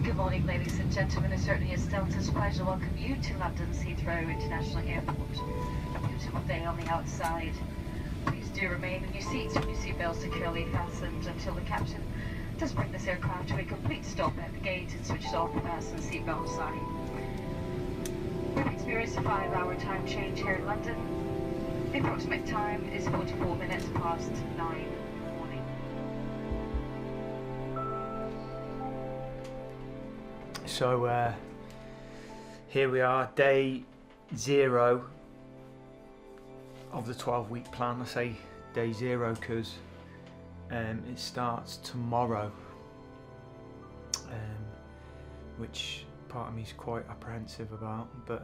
Good morning, ladies and gentlemen. It certainly is Delta's pleasure to welcome you to London's Heathrow International Airport. A beautiful day on the outside. Please do remain in your seats with your seatbelts securely fastened until the captain does bring this aircraft to a complete stop at the gate and switches off the fasten seatbelt sign. We've experienced a 5-hour time change here in London. The approximate time is 44 minutes past 9 in the morning. So here we are, day 0 of the 12-week plan. I say day 0 because it starts tomorrow, which part of me is quite apprehensive about, but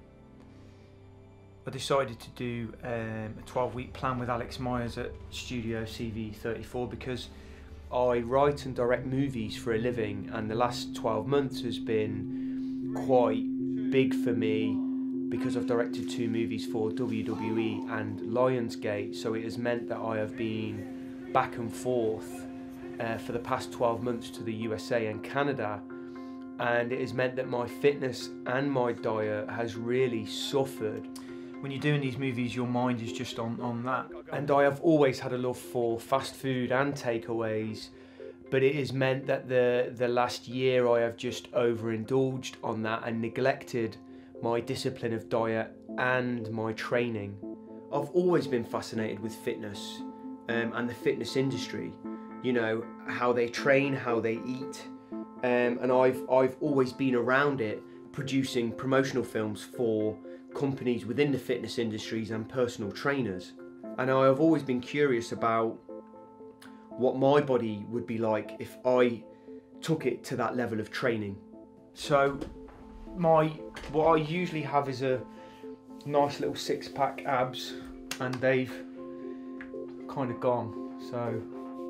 I decided to do a 12-week plan with Alex Myers at Studio CV34 because I write and direct movies for a living, and the last 12 months has been quite big for me because I've directed 2 movies for WWE and Lionsgate, so it has meant that I have been back and forth for the past 12 months to the USA and Canada, and it has meant that my fitness and my diet has really suffered. When you're doing these movies, your mind is just on that. And I have always had a love for fast food and takeaways, but it has meant that the last year I have just overindulged on that and neglected my discipline of diet and my training. I've always been fascinated with fitness and the fitness industry, you know, how they train, how they eat, and I've always been around it, producing promotional films for companies within the fitness industries and personal trainers. And I have always been curious about what my body would be like if I took it to that level of training. So what I usually have is a nice little 6-pack abs, and they've kind of gone. So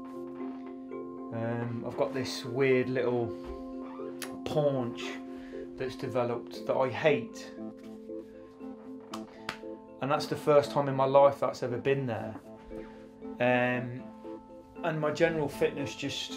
I've got this weird little paunch that's developed that I hate, and that's the first time in my life that's ever been there. And my general fitness just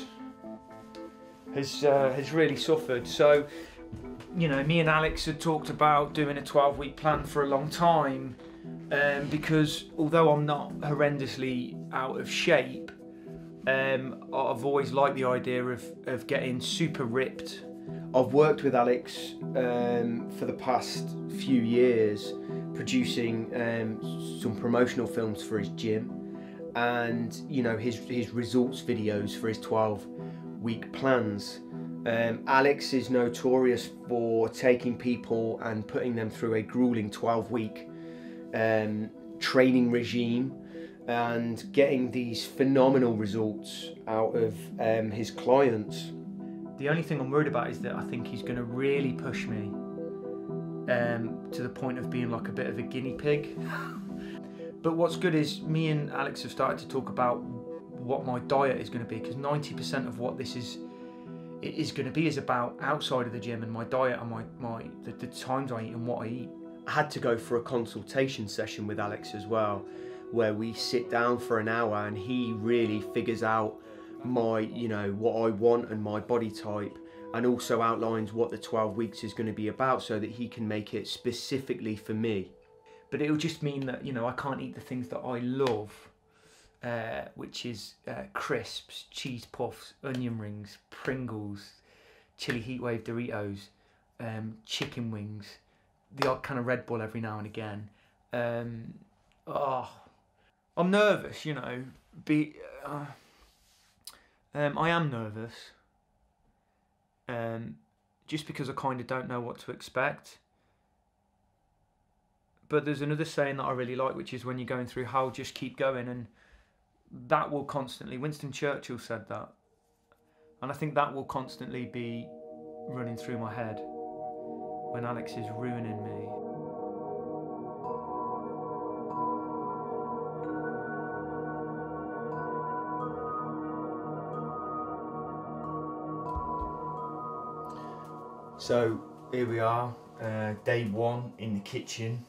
has really suffered. So, you know, me and Alex had talked about doing a 12-week plan for a long time, because although I'm not horrendously out of shape, I've always liked the idea of getting super ripped. I've worked with Alex for the past few years, producing some promotional films for his gym, and you know, his results videos for his 12-week plans. Alex is notorious for taking people and putting them through a grueling 12-week training regime and getting these phenomenal results out of his clients. The only thing I'm worried about is that I think he's going to really push me to the point of being like a bit of a guinea pig. But what's good is me and Alex have started to talk about what my diet is going to be, because 90% of what this is going to be is about outside of the gym and my diet and the times I eat and what I eat. I had to go for a consultation session with Alex as well, where we sit down for an hour and he really figures out what I want and my body type, and also outlines what the 12 weeks is going to be about so that he can make it specifically for me. But it'll just mean that, you know, I can't eat the things that I love, which is crisps, cheese puffs, onion rings, Pringles, chili heatwave Doritos, chicken wings, the odd kind of Red Bull every now and again. I'm nervous, you know. I am nervous, just because I kind of don't know what to expect. But there's another saying that I really like, which is when you're going through hell, just keep going, and that will constantly, Winston Churchill said that, and I think that will constantly be running through my head when Alex is ruining me. So here we are, day 1 in the kitchen.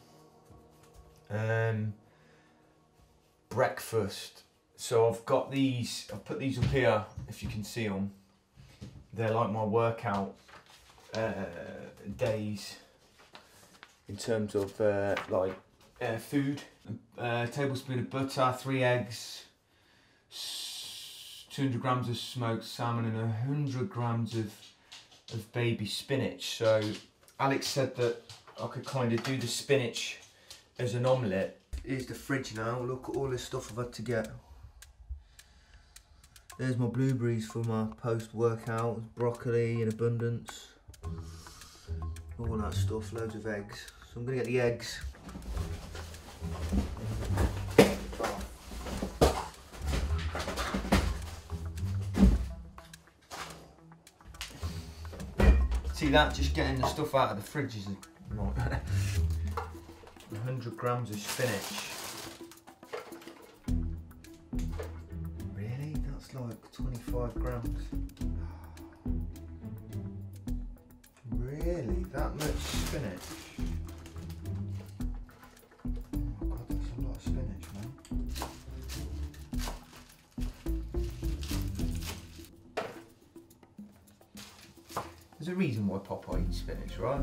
Breakfast. So I've put these up here, if you can see them. they're like my workout days in terms of food. A tablespoon of butter, 3 eggs, 200 grams of smoked salmon and 100 grams of baby spinach. So Alex said that I could kind of do the spinach as an omelette. Here's the fridge now. Look at all this stuff I've had to get. There's my blueberries for my post-workout, broccoli in abundance, all that stuff, loads of eggs. So I'm gonna get the eggs. See that? Just getting the stuff out of the fridge is not. 100 grams of spinach. Really? That's like 25 grams. Really? That much spinach? Oh my god, that's a lot of spinach, man. There's a reason why Papa eats spinach, right?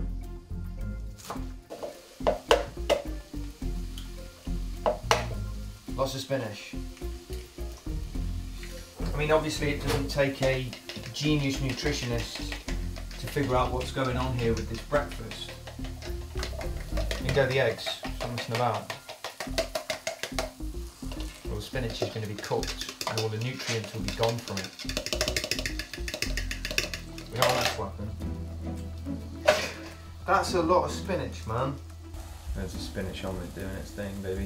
Lots of spinach. I mean, obviously it doesn't take a genius nutritionist to figure out what's going on here with this breakfast. You go the eggs, so I'm messing about. Well, the spinach is going to be cooked and all the nutrients will be gone from it. We don't want that to happen. That's a lot of spinach, man. There's a spinach omelette doing its thing, baby.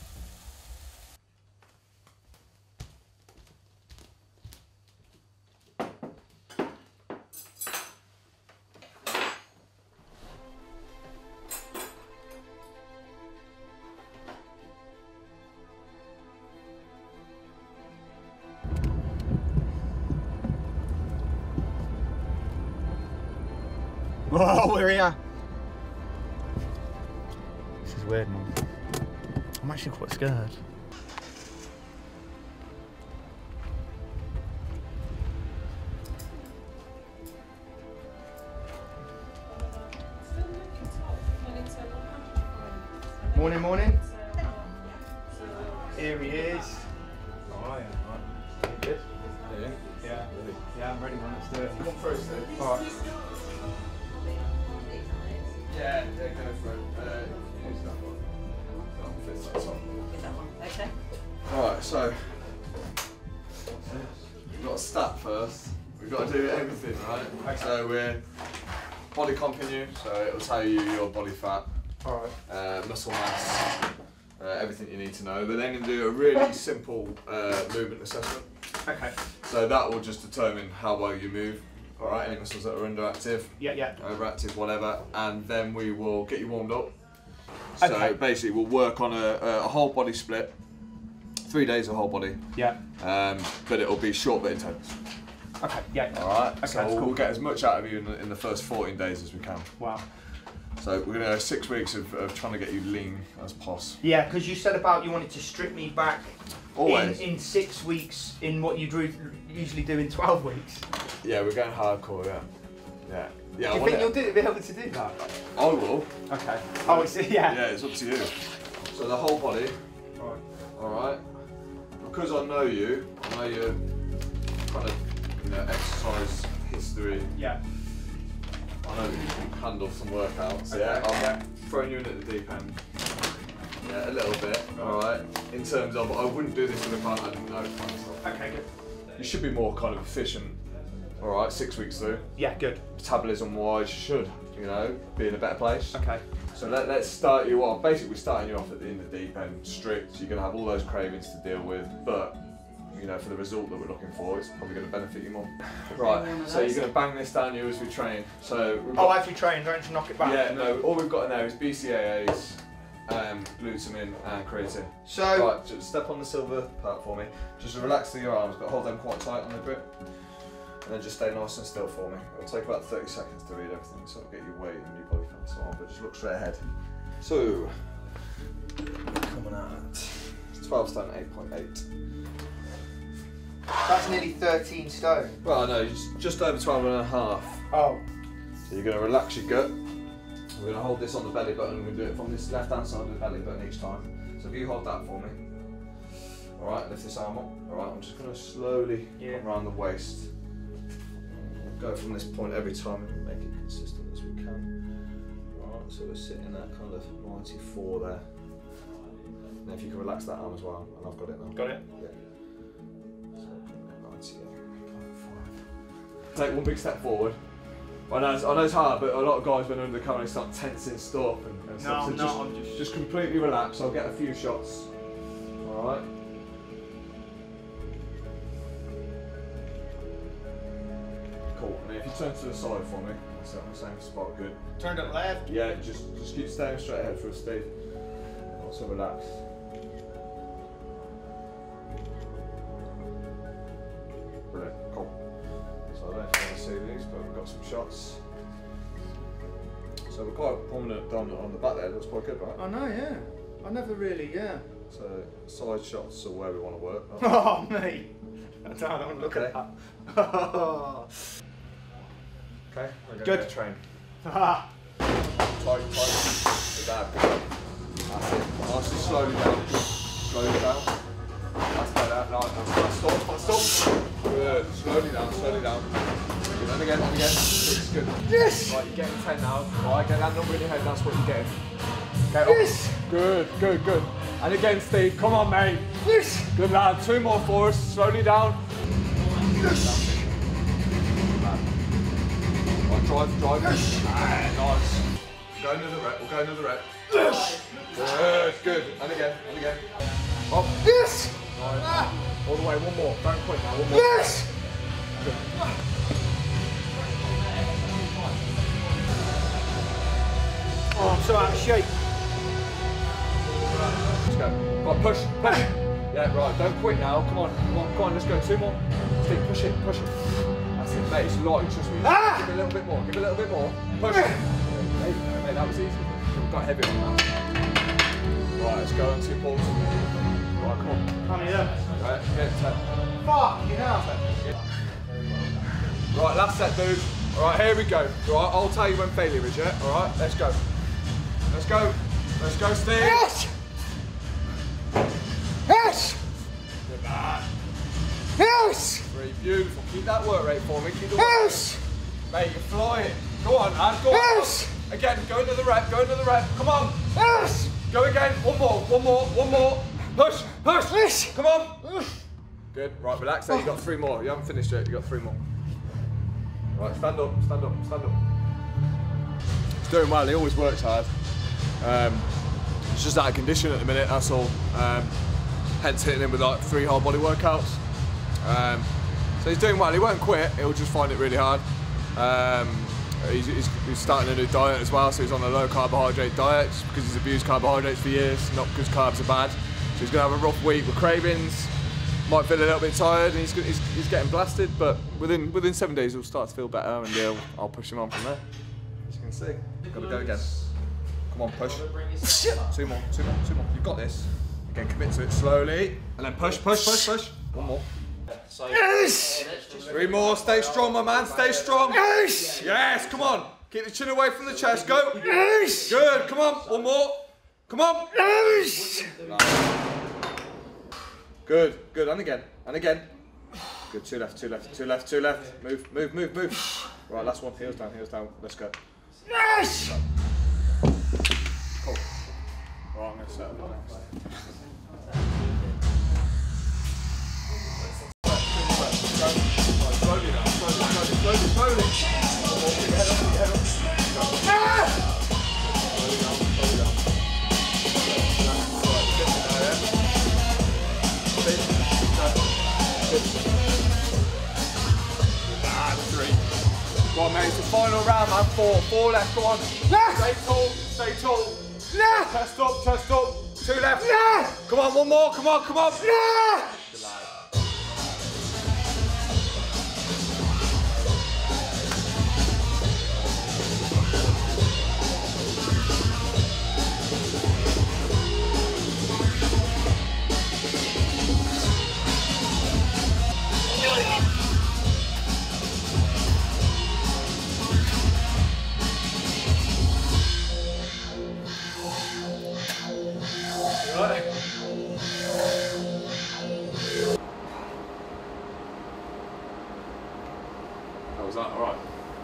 Oh, we're here. This is weird, man. I'm actually quite scared. Morning, morning. Here he is. Oh, yeah. Right. Good. Yeah. Yeah, I'm ready, man. Let's do it. Come first, then. All right. Yeah, go for it. Use that one. That fits that top. That one, okay. Alright, so we've got to stat first. We've got to do everything, right? Okay. So we're body comping you, so it'll tell you your body fat, muscle mass, everything you need to know. We're then going to do a really simple movement assessment. Okay. So that will just determine how well you move. Alright, any muscles that are underactive, overactive, whatever, and then we will get you warmed up. So basically we'll work on a whole body split, 3 days of whole body. Yeah. But it'll be short but intense. Okay, yeah. Alright, Okay, so we'll get as much out of you in the first 14 days as we can. Wow. So we're going to go 6 weeks of trying to get you lean as possible. Yeah, because you said about you wanted to strip me back Always. In 6 weeks in what you usually do in 12 weeks. Yeah, we're going hardcore, yeah. Yeah. Do you think you'll be able to do that? I will. Okay. Oh, it's, yeah. Yeah, it's up to you. So the whole body. Right. Alright. Because I know your kind of, exercise history. Yeah. I know that you can handle some workouts. Okay. Yeah, I'm throwing you in at the deep end. Yeah, a little bit. Alright. In terms of, I wouldn't do this with a client I didn't know. Kind of stuff. Okay, good. You should be more kind of efficient. Alright, 6 weeks through. Yeah, good. Metabolism wise, you should, be in a better place. Okay. So let's start you off. Basically, we're starting you off in the deep end, strict. You're going to have all those cravings to deal with, but for the result that we're looking for, it's probably going to benefit you more. Right, so you're going to bang this down you as we train. So as we train, don't you knock it back? Yeah, no, all we've got in there is BCAAs, glutamine and creatine. So right, just step on the silver part for me. Just relax through your arms, but hold them quite tight on the grip. And then just stay nice and still for me. It'll take about 30 seconds to read everything, so it'll get your weight and your body fat and so on, but just look straight ahead. So, coming at 12 stone 8.8. That's nearly 13 stone. Well, no, just over 12 and a half. Oh. So you're going to relax your gut. We're going to hold this on the belly button. We're going to do it from this left hand side of the belly button each time. So if you hold that for me. Alright, lift this arm up. Alright, I'm just going to slowly come around the waist. Go from this point every time and make it consistent as we can. Alright, so we're sitting at kind of 94 there. And if you can relax that arm as well, and I've got it now. Got it? Yeah. So 98.5. Take one big step forward. I know it's hard, but a lot of guys when they're under the camera they start tensing stuff and stuff. No, so I'm just completely relax. I'll get a few shots. Alright. Cool. And then if you turn to the side for me, so I'm the same spot, good. Turned up left? Yeah, just keep staying straight ahead for a Steve. Also relax. Brilliant, cool. So I don't know if you want to see these, but we've got some shots. So we're quite prominent on the back there, that's quite good, right? I know, yeah. I never really, yeah. So side shots are where we want to work. Oh, mate. I don't want to look at that. Okay, we're Good. to train. Tight. That's it. Nice and slowly down. Slowly down. That's better. No, stop. Good. Slowly down. Good. And again. It's good. Yes! Right, you're getting 10 now. Right, get that number in your head, that's what you're getting. Okay, yes! Good. And again, Steve, come on, mate. Yes! Good lad. 2 more for us. Slowly down. Yes! Right, drive. Yes! Nice. We'll go another rep. Yes! Good. And again. Up. Yes! Nice. All the way, one more. Don't quit now, one more. Yes! Good. Oh, I'm so out of shape. Let's go. Go on, push. Yeah, right, don't quit now. Come on, let's go. 2 more. Steve, push it. That's it, mate. It's light, trust me. Give it a little bit more. Push. Mate, that was easy. We've got heavy on that. Right, let's go on 2 balls. Right, come on. How many there? Right, get 10. Fuck, you know. Right, last set, dude. Alright, here we go. Right, I'll tell you when failure is, yeah? Alright, let's go. Let's go, Steve. Yes! Yes! Good man. Yes! 3, beautiful. Keep that work rate for me. Keep the work Yes! rate. Mate, you're flying. Go on, lad. Go on. Yes! Again, go another rep. Come on. Yes! Go again. One more. Push. Yes! Come on. Good. Right, relax there. You got 3 more. You haven't finished yet. You got 3 more. Right, stand up. He's doing well. He always works hard. It's just out of condition at the minute. That's all. Hence hitting him with like 3 whole body workouts. So he's doing well. He won't quit. He'll just find it really hard. He's starting a new diet as well, so he's on a low carbohydrate diet just because he's abused carbohydrates for years, not because carbs are bad. So he's going to have a rough week with cravings, might feel a little bit tired, and he's getting blasted, but within 7 days he'll start to feel better, and I'll push him on from there. As you can see, got to go again. Come on, push. 2 more. You've got this. Again, commit to it slowly, and then push. 1 more. Yes! 3 more, stay strong, my man, stay strong. Yes! Yes, come on. Keep the chin away from the chest, go. Yes! Good, come on, 1 more. Come on. Yes! Good, and again. Good, 2 left. Move. Right, last one, heels down, let's go. Yes! Cool. Right, I'm going to set up next. Slowly now, slowly. Keep your head up. Ah! Slowly down. Right, 3. Go on, mate, it's the final round, man. 4 left, go on. Stay tall. Chest up. 2 left. Come on, 1 more, come on. that alright?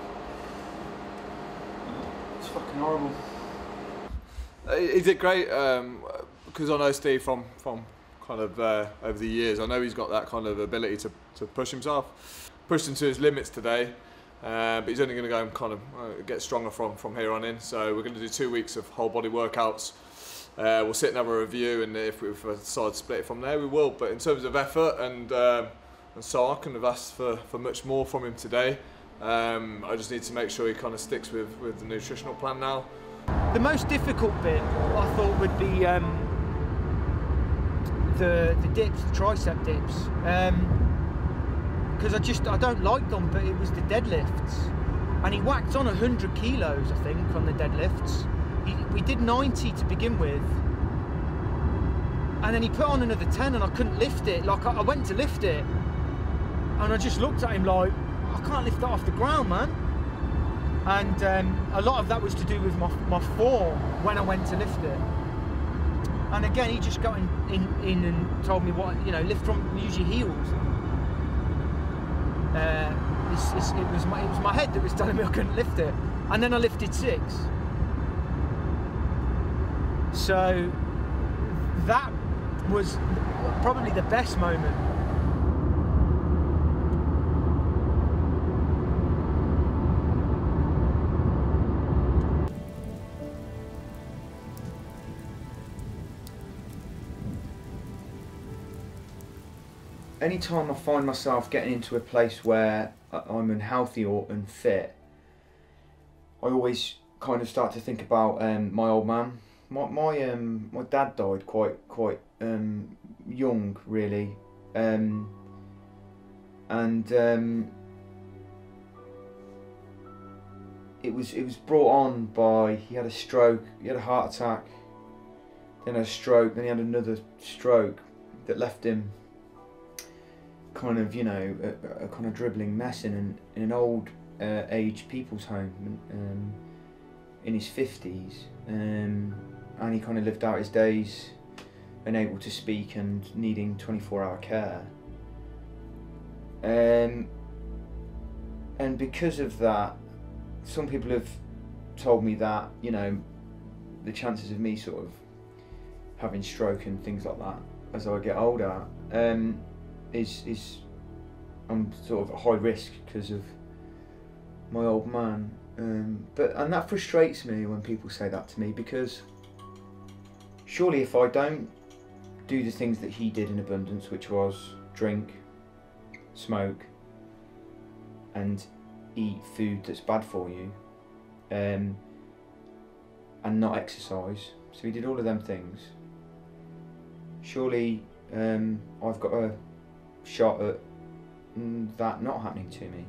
It's fucking horrible. He did great, because I know Steve from kind of over the years. I know he's got that kind of ability to push himself. Pushed him to his limits today, but he's only going to go and kind of get stronger from here on in. So we're going to do 2 weeks of whole body workouts. We'll sit and have a review, and if we decide to split it from there, we will. But in terms of effort and so I couldn't have asked for much more from him today. I just need to make sure he kind of sticks with the nutritional plan now. The most difficult bit I thought would be the dips, the tricep dips, because I don't like them, but it was the deadlifts, and he whacked on 100 kilos I think on the deadlifts. We did 90 to begin with, and then he put on another 10 and I couldn't lift it. Like I went to lift it and I just looked at him like, I can't lift that off the ground, man. And a lot of that was to do with my form when I went to lift it. And again, he just got in and told me what, you know, lift from, use your heels. It was my head that was telling me I couldn't lift it. And then I lifted 6. So that was probably the best moment. Anytime I find myself getting into a place where I'm unhealthy or unfit, I always kind of start to think about my old man. My dad died quite young, really, and it was brought on by, he had a stroke, he had a heart attack, then a stroke, then he had another stroke that left him kind of, you know, a kind of dribbling mess in an old aged people's home in his 50s, and he kind of lived out his days unable to speak and needing 24-hour care, and because of that, some people have told me that, you know, the chances of me sort of having stroke and things like that as I get older is I'm sort of at high risk because of my old man, and that frustrates me when people say that to me, because surely if I don't do the things that he did in abundance, which was drink, smoke and eat food that's bad for you, and not exercise, so he did all of them things, surely I've got a shot at that not happening to me.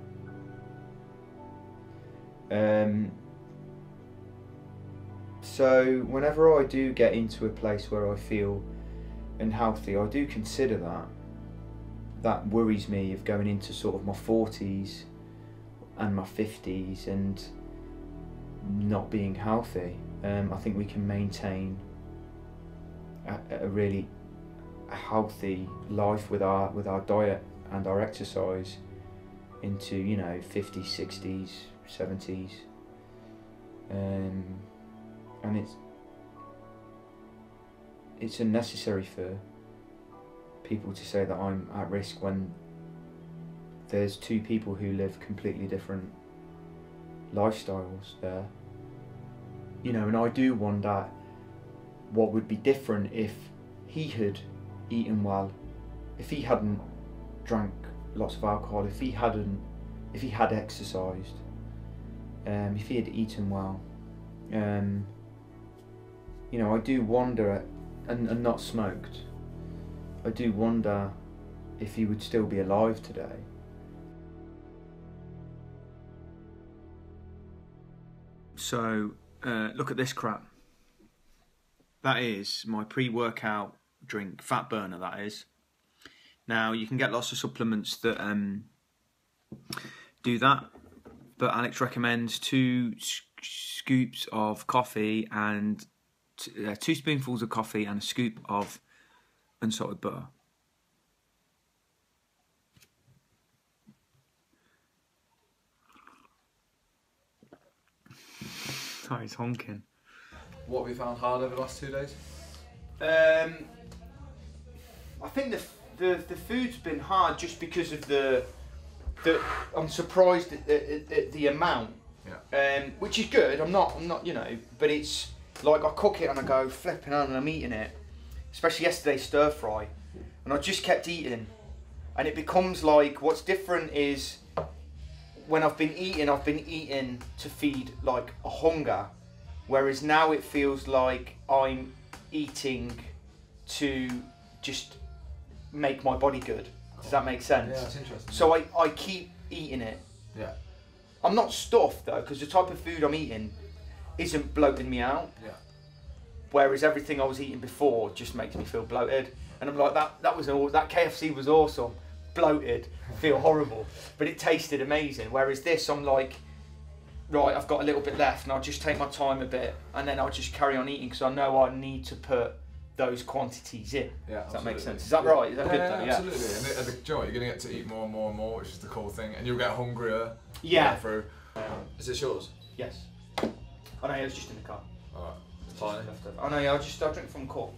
So whenever I do get into a place where I feel unhealthy, I do consider that. That worries me of going into sort of my 40s and my 50s and not being healthy. I think we can maintain a really healthy life with our diet and our exercise into, you know, 50s, 60s, 70s, and it's unnecessary for people to say that I'm at risk when there's 2 people who live completely different lifestyles there, you know. And I do wonder what would be different if he had eaten well, if he hadn't drank lots of alcohol, if he had exercised, if he had eaten well, you know. I do wonder, and not smoked, I do wonder if he would still be alive today. So look at this crap. That is my pre-workout drink, fat burner, that is. Now you can get lots of supplements that do that, but Alex recommends 2 scoops of coffee and 2 spoonfuls of coffee and a scoop of unsalted butter. Sorry, he's honking. What have you found hard over the last 2 days? I think the food's been hard just because of the I'm surprised at the amount. Yeah. Which is good. I'm not, you know, but it's like I cook it and I go flipping on and I'm eating it. Especially yesterday's stir fry, and I just kept eating, and it becomes like what's different is when I've been eating to feed like a hunger, whereas now it feels like I'm eating to just make my body good. Does that make sense? Yeah, that's interesting. So I keep eating it. Yeah. I'm not stuffed though, because the type of food I'm eating isn't bloating me out. Yeah. Whereas everything I was eating before just makes me feel bloated. And I'm like, that KFC was awesome. Bloated, feel horrible. But it tasted amazing. Whereas this, I'm like, right, I've got a little bit left and I'll just take my time a bit and then I'll just carry on eating because I know I need to put those quantities in. Yeah, does that make sense? Is that right? Is that good though? Yeah, absolutely. And Joe, you're going to get to eat more and more and more, which is the cool thing. And you'll get hungrier. Yeah. Through. Is this yours? Yes. Oh no, it was just in the car. Alright. Fine. Oh no, yeah, I'll drink from cup.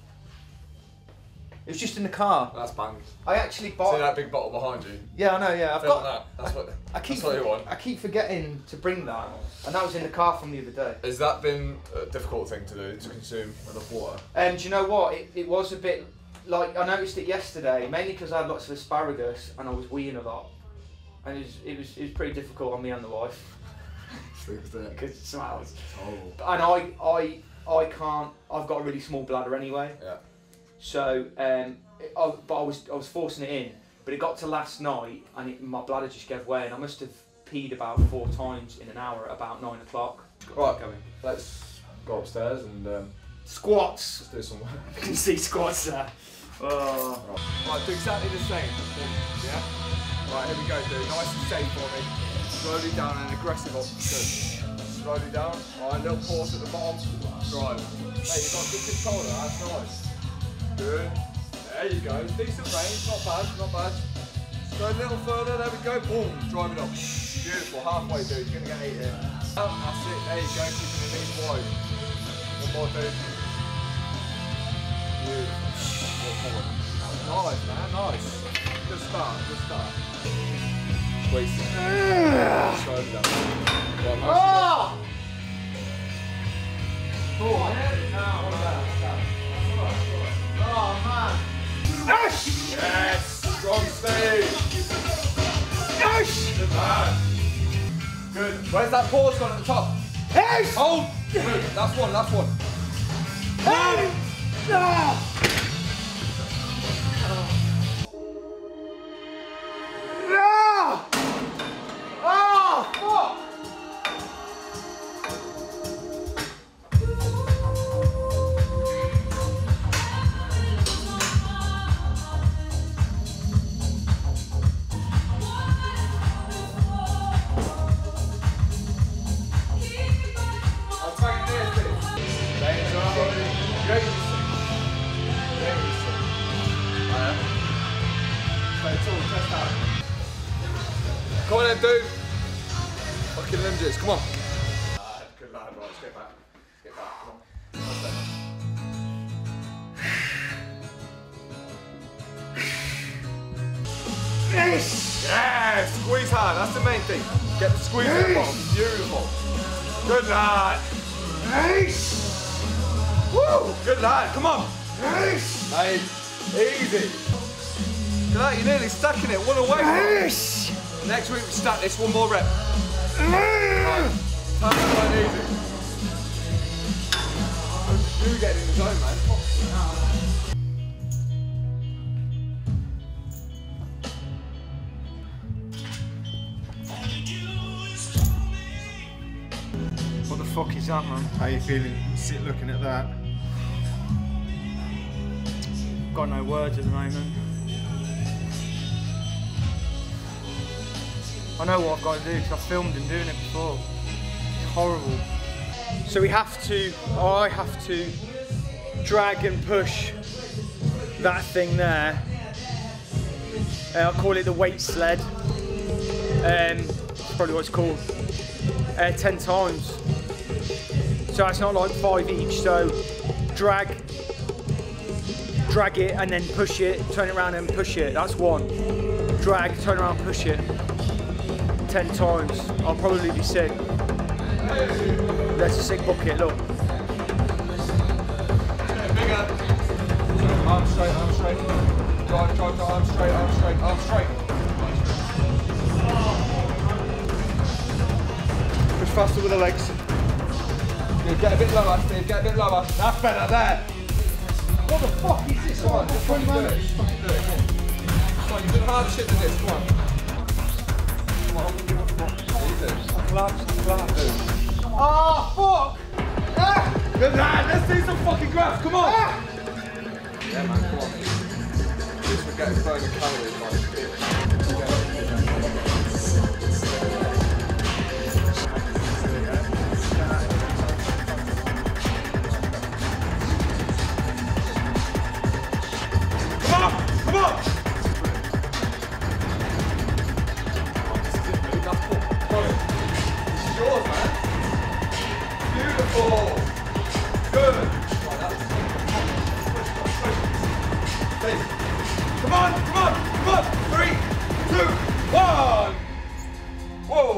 It was just in the car. That's banged. I actually bought. See that big bottle behind you? Yeah, I know. Yeah, I've got that. That's what you want. I keep forgetting to bring that, and that was in the car from the other day. Has that been a difficult thing to do, to consume enough water? Do you know what? It was a bit like I noticed it yesterday, mainly because I had lots of asparagus and I was weeing a lot, and it was pretty difficult on me and the wife. Because it smells. Oh. And I can't. I've got a really small bladder anyway. Yeah. So, but I was forcing it in. But it got to last night, and my bladder just gave way, and I must have peed about 4 times in an hour at about 9 o'clock. Right, let's go upstairs and squats. Let's do some work. You can see squats there. Oh. Right, do exactly the same. Yeah. Right, here we go, dude. Nice and safe for me. Slowly down and aggressive up. Good. Slowly down. Alright, little pause at the bottom. Drive. Hey, you've got good control there, that's nice. Good. There you go. Decent range, not bad, not bad. Go a little further, there we go. Boom, drive it up. Beautiful, halfway, dude. You're gonna get 8 here. That's it, there you go, keeping the knees wide. One more, dude. Beautiful. Walk forward. Nice, man, nice. Good start, good start. Squeeze. Slowly down. Oh! Oh, man. Yes! Strong stage! Yes! Good man. Good. Where's that pause gone at the top? Yes! Hold! Good. Last one, last one. Hey! Ah! Come on then, dude. Fucking lunges, come on. Good lad, right, let's get back. Let's get back, come on. Yes! Yeah, squeeze hard, that's the main thing. Get the squeeze at the bottom, beautiful. Good lad. Nice! Woo! Good lad, come on. Nice! Nice. Easy. Look at that, you're nearly stacking it, one away. Nice! Next week we stack this, one more rep. Right. Time to run easy. You get in the zone, man. What the fuck is that, man? How you feeling? Sit looking at that. Got no words at the moment. I know what I've got to do because I've filmed him doing it before. It's horrible. So I have to drag and push that thing there. I'll call it the weight sled. That's probably what it's called. 10 times. So it's not like 5 each. So drag it and then push it, turn it around and push it. That's 1. Drag, turn around, push it. 10 times. I'll probably be sick. That's a sick bucket, look. Bigger. Arm straight, arm straight. Drive, arm straight, arm straight, arm straight. Push faster with the legs. Steve, get a bit lower, Steve, get a bit lower. That's better there. What the fuck is this? Come on, just fucking do it. Just fucking do it. Come on, you've done harder shit than this, come on. Come on, easy. Oh, fuck! Ah! Good lad, let's see some fucking graphs, come on! Ah! Yeah, man, come on. Just forget burning calories, like, Come on! Come on! This is yours, man. Beautiful. Good. Come on, come on, come on. 3, 2, 1. Whoa.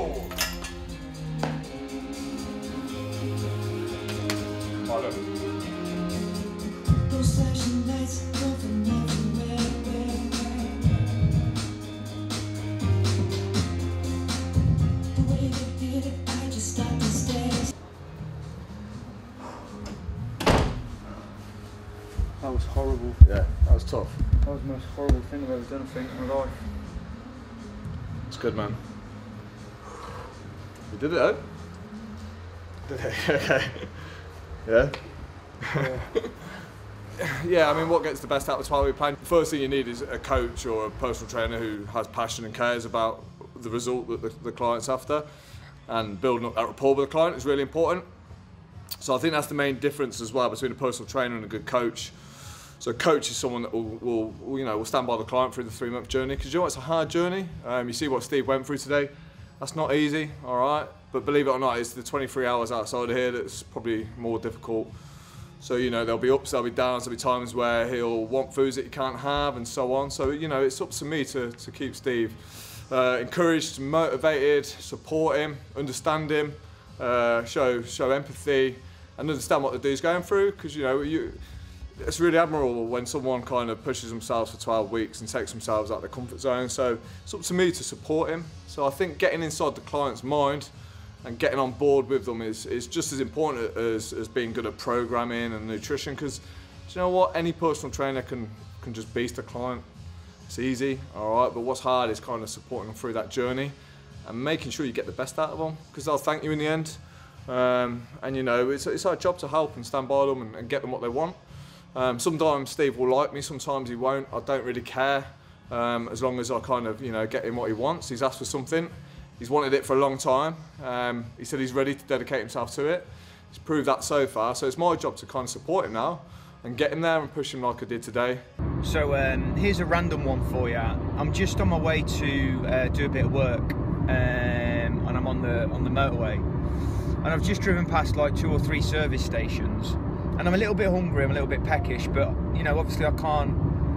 Well done. Those flashing lights come from everywhere. The way they did it, I just stopped and stared. That was horrible. Yeah, that was tough. That was the most horrible thing I've ever done, I think, in my life. It's good, man. You did it, though? Did it? Okay. Yeah? Yeah, I mean, what gets the best out of the 12-week plan? The first thing you need is a coach or a personal trainer who has passion and cares about the result that the client's after, and building up that rapport with the client is really important. So I think that's the main difference as well between a personal trainer and a good coach. So a coach is someone that will stand by the client through the 3-month journey, because you know it's a hard journey. You see what Steve went through today. That's not easy, all right. But believe it or not, it's the 23 hours outside of here that's probably more difficult. So there'll be ups, there'll be downs, there'll be times where he'll want foods that he can't have, and so on. So it's up to me to keep Steve encouraged, motivated, support him, understand him, show empathy, and understand what the dude's going through. Because it's really admirable when someone kind of pushes themselves for 12 weeks and takes themselves out of their comfort zone. So it's up to me to support him. So I think getting inside the client's mind and getting on board with them is just as important as being good at programming and nutrition. Because do you know what? Any personal trainer can just beast a client. It's easy, all right. But what's hard is kind of supporting them through that journey and making sure you get the best out of them, because they'll thank you in the end. And it's our job to help and stand by them and get them what they want. Sometimes Steve will like me, sometimes he won't. I don't really care, as long as I kind of get him what he wants. He's asked for something, he's wanted it for a long time. He said he's ready to dedicate himself to it. He's proved that so far, so it's my job to kind of support him now and get him there and push him like I did today. So here's a random one for you. I'm just on my way to do a bit of work, and I'm on the motorway, and I've just driven past like 2 or 3 service stations, and I'm a little bit hungry, I'm a little bit peckish, but obviously I can't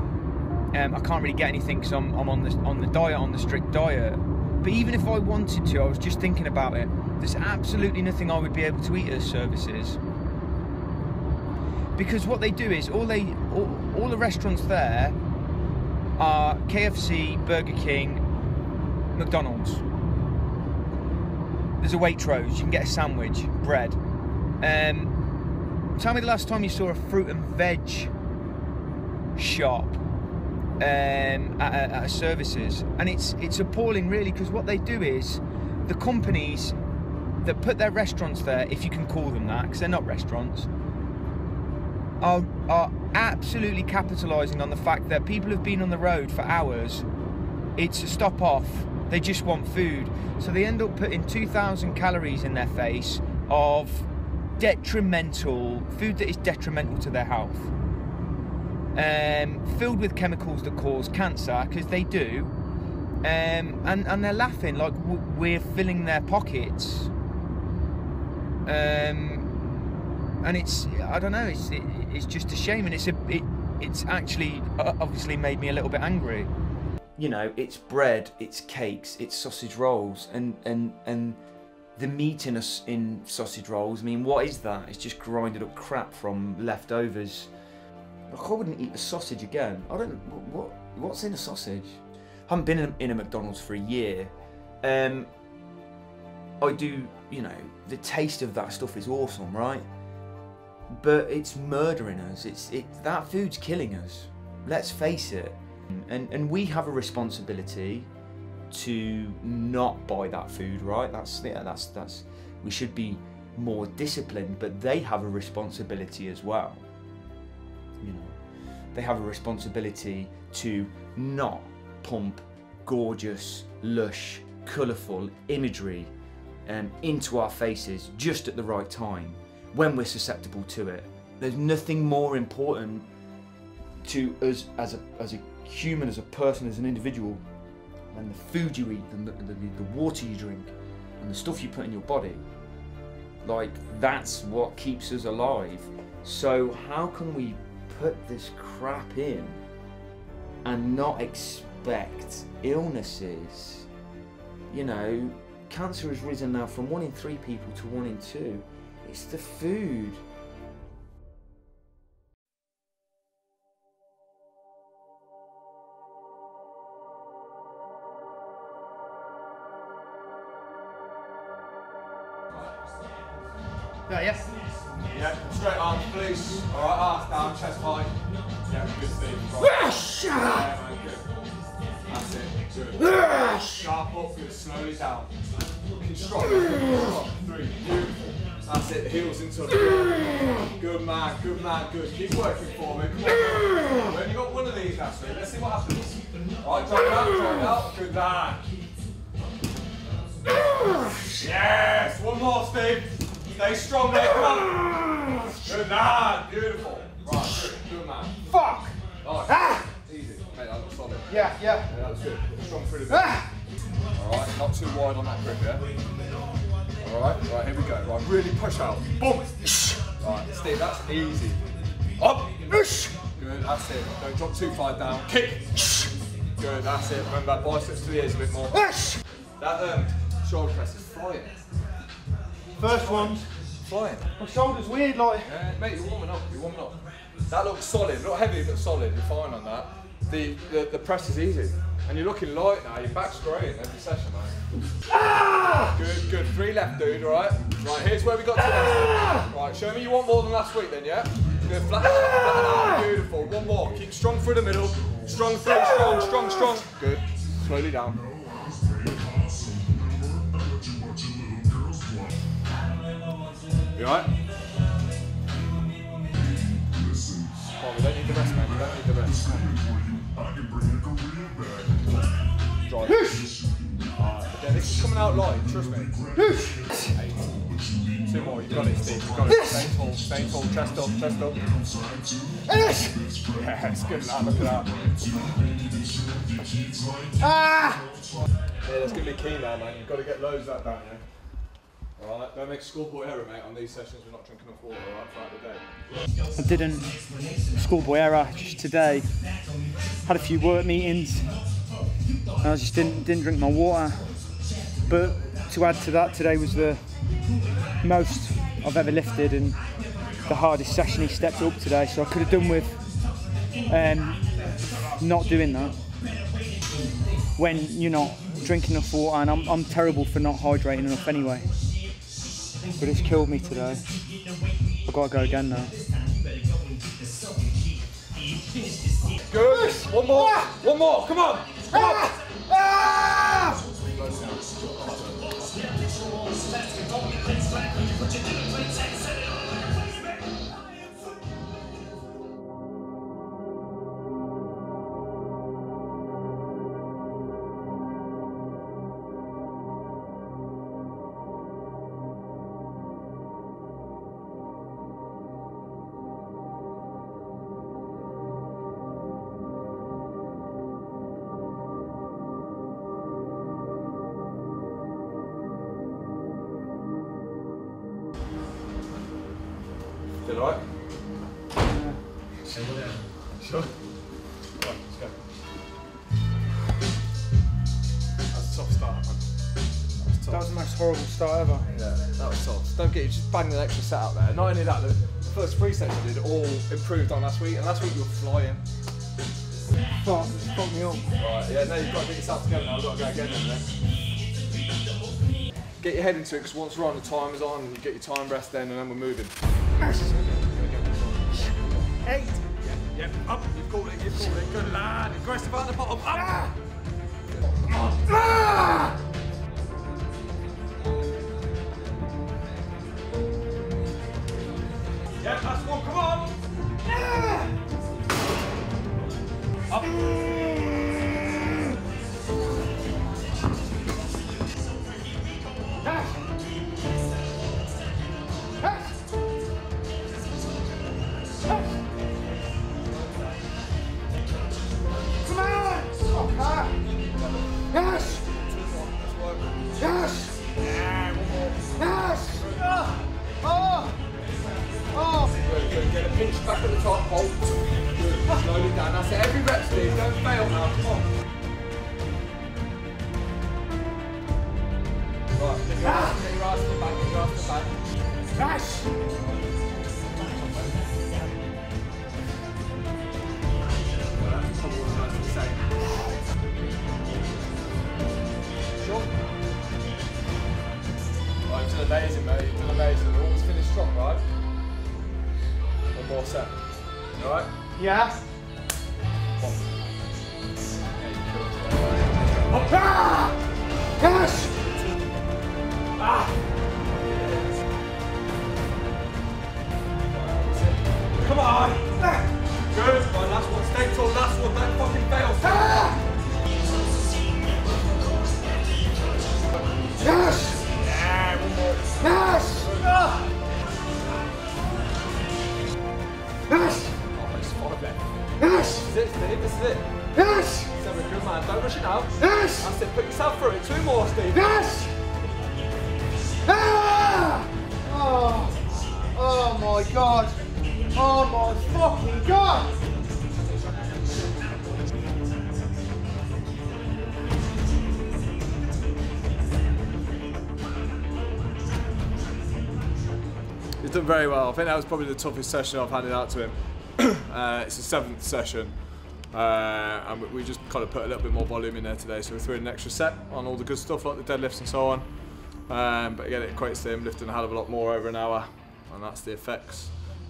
really get anything because I'm on the strict diet. But even if I wanted to, I was just thinking about it, there's absolutely nothing I would be able to eat at services. Because what they do is, all the restaurants there are KFC, Burger King, McDonald's. There's a Waitrose, you can get a sandwich, bread. Tell me the last time you saw a fruit and veg shop at a services. And it's appalling really, because what they do is, the companies that put their restaurants there, if you can call them that, because they're not restaurants, are absolutely capitalising on the fact that people have been on the road for hours. It's a stop off, they just want food. So they end up putting 2,000 calories in their face of detrimental food that is detrimental to their health, filled with chemicals that cause cancer, because they do, and they're laughing like we're filling their pockets. and I don't know, it's just a shame, and it's actually obviously made me a little bit angry. You know, it's bread, it's cakes, it's sausage rolls, and the meat in sausage rolls, I mean, what is that? It's just grinded up crap from leftovers. Like, I wouldn't eat a sausage again. I don't, what's in a sausage? I haven't been in a McDonald's for a year. I do, you know, the taste of that stuff is awesome, right? But it's murdering us. That food's killing us. Let's face it. And we have a responsibility to not buy that food, right? That's we should be more disciplined, but they have a responsibility as well. You know, they have a responsibility to not pump gorgeous, lush, colourful imagery into our faces just at the right time when we're susceptible to it. There's nothing more important to us as a human, as a person, as an individual, than the food you eat, and the water you drink, and the stuff you put in your body. Like, that's what keeps us alive. So how can we put this crap in and not expect illnesses? You know, cancer has risen now from 1 in 3 people to 1 in 2. It's the food. Yes. Yeah, straight arms, please. All right, arms down, chest high. Yeah, good, Steve. Right. Yeah, man, good. That's it, good. Sharp up, good, slowly down. Looking strong, strong. 3, beautiful. That's it, heels into the ground. Good man, good. Keep working for me, come on. We've only got one of these now, Steve. Let's see what happens. All right, drive out, good man. Yes, one more, Steve. Stay strong, mate, come on. Good man, beautiful. Right, good man. Fuck! Nice. Easy, mate, that was solid. Yeah. Yeah, that was good. Strong through the bit. Alright, not too wide on that grip, yeah? Alright, right, here we go. Right, really push out. Boom! Right, Steve, that's easy. Up! Good, that's it. Don't drop too far down. Kick! Good, that's it. Remember, biceps to the ears a bit more. That shoulder press is flying. First one. Flying. My shoulder's weird, like. Yeah, mate, you're warming up. That looks solid, not heavy, but solid. You're fine on that. The press is easy. And you're looking light now, your back's great every session, mate. Ah! Good. 3 left, dude, alright? Right, here's where we got to last week. Right, show me you want more than last week then, yeah? Good, flatten out, beautiful. One more, keep strong through the middle. Strong through, strong. Good, slowly down. You alright? Oh, we don't need the rest, man. We don't need the rest. Drive. Yeah, this is coming out light, trust me. 8. 2 more, you've got it, Steve. You've got it. Stay tall, chest up. Yeah, it's good now, look at that. Ah! Yeah, that's going to be key now, man. You've got to get loads of that down, yeah? Alright, don't make a schoolboy error, mate. On these sessions, we're not drinking enough water, alright, throughout the day. I didn't schoolboy error just today. Had a few work meetings. And I just didn't drink my water. But to add to that, today was the most I've ever lifted and the hardest session he stepped up today. So I could have done with not doing that when you're not drinking enough water, and I'm terrible for not hydrating enough anyway. But it's killed me today. I've got to go again now. Good. One more. Come on. Is that alright? Sure. Right, let's go. That's a tough start, man. That was the most horrible start ever. Yeah, that was tough. Don't get you just banged an extra set out there. Not only that, the first 3 sets you did all improved on last week, and last week you were flying. Fuck me up. Right, yeah, now you've got to get yourself together now. I've got to go again then. Get your head into it, because once we're on, the timer's on, you get your time rest then, and then we're moving. 8. Yep, up, you've called it, good lad. Aggressive at the bottom, up! Ah! Come on! Ah! Yep, last one, come on! Ah! Up! Yes! Yes! Yeah, one more. Yes! Oh! Oh! Good. Get a pinch back at the top, hold. Good. Slowly down. That's it. Every rep, Steve. Don't fail now. Come on. Right, get your ass to the back. Get your ass to the back. Yes! That's probably what I was saying. Sure. Right, you've done amazing, mate. You've done amazing. We're almost finished strong, right? One more set. You alright? Yeah. One. Oh, ah! Yes! Ah! Come on! Good. Right, last one. Stay tall. Last one. Don't fucking fail. Ah! Yes! Yeah, one more. Yes! Ah! Yes! Oh, it's 5 left. Yes! This is it, Steve. This is it. Yes! So we're good, man. Don't rush it out. Yes! That's it. Put yourself through it. 2 more, Steve. Yes! Ah! Oh! Oh my God! Oh my fucking God! He's done very well. I think that was probably the toughest session I've handed out to him. It's the 7th session, and we just kind of put a little bit more volume in there today, so we threw in an extra set on all the good stuff like the deadlifts and so on. But again, it equates to him lifting a hell of a lot more over an hour, and that's the effects.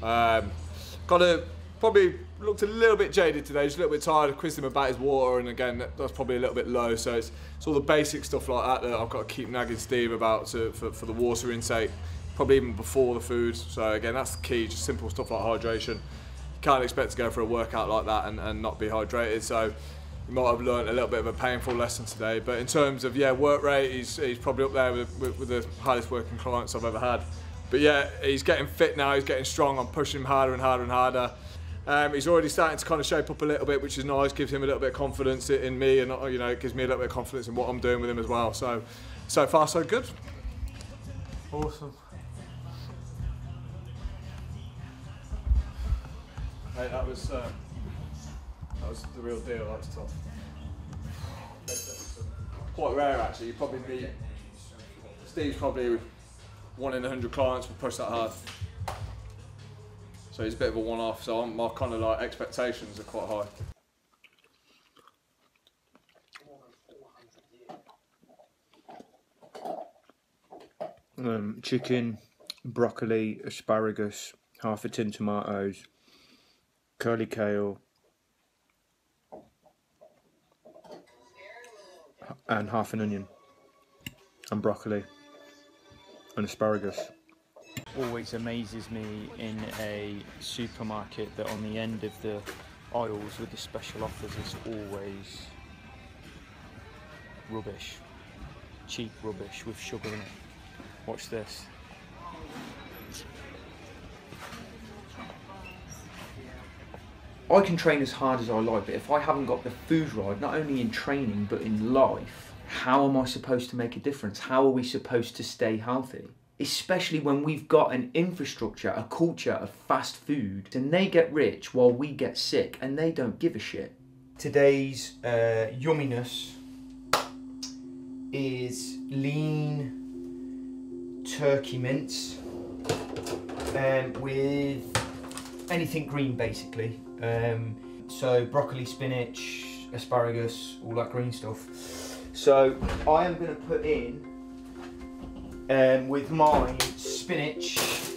Probably looked a little bit jaded today, just a little bit tired. I quizzed him about his water, and again, that's probably a little bit low. So it's all the basic stuff like that that I've got to keep nagging Steve about for the water intake, probably even before the food. So again, that's the key, just simple stuff like hydration. You can't expect to go for a workout like that and not be hydrated. So you might have learned a little bit of a painful lesson today. But in terms of work rate, he's probably up there with the hardest working clients I've ever had. But yeah, he's getting fit now, he's getting strong. I'm pushing him harder and harder and harder. He's already starting to kind of shape up a little bit, which is nice, gives him a little bit of confidence in me, and it gives me a little bit of confidence in what I'm doing with him as well. So far so good. Awesome. Hey, that was the real deal. That was tough. Quite rare actually. You probably meet Steve's probably 1 in 100 clients will push that hard. So he's a bit of a one-off. So my kind of like expectations are quite high. Chicken, broccoli, asparagus, half a tin tomatoes, curly kale, and half an onion, and broccoli, and asparagus. Always amazes me in a supermarket that on the end of the aisles with the special offers is always rubbish, cheap rubbish with sugar in it. Watch this. I can train as hard as I like, but if I haven't got the food right, not only in training but in life, how am I supposed to make a difference? How are we supposed to stay healthy? especially when we've got an infrastructure, a culture of fast food, and they get rich while we get sick, and they don't give a shit. Today's yumminess is lean turkey mince with anything green, basically. So broccoli, spinach, asparagus, all that green stuff. So I am going to put in with my spinach.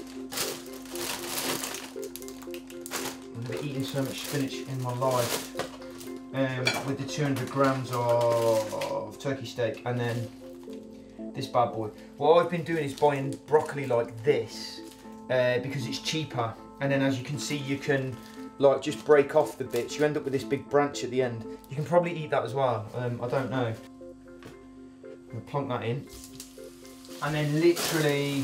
I've never eaten so much spinach in my life. With the 200 grams of turkey steak, and then this bad boy. What I've been doing is buying broccoli like this because it's cheaper, and then as you can see, you can like just break off the bits. You end up with this big branch at the end. You can probably eat that as well. I don't know. I'm gonna plonk that in, and then literally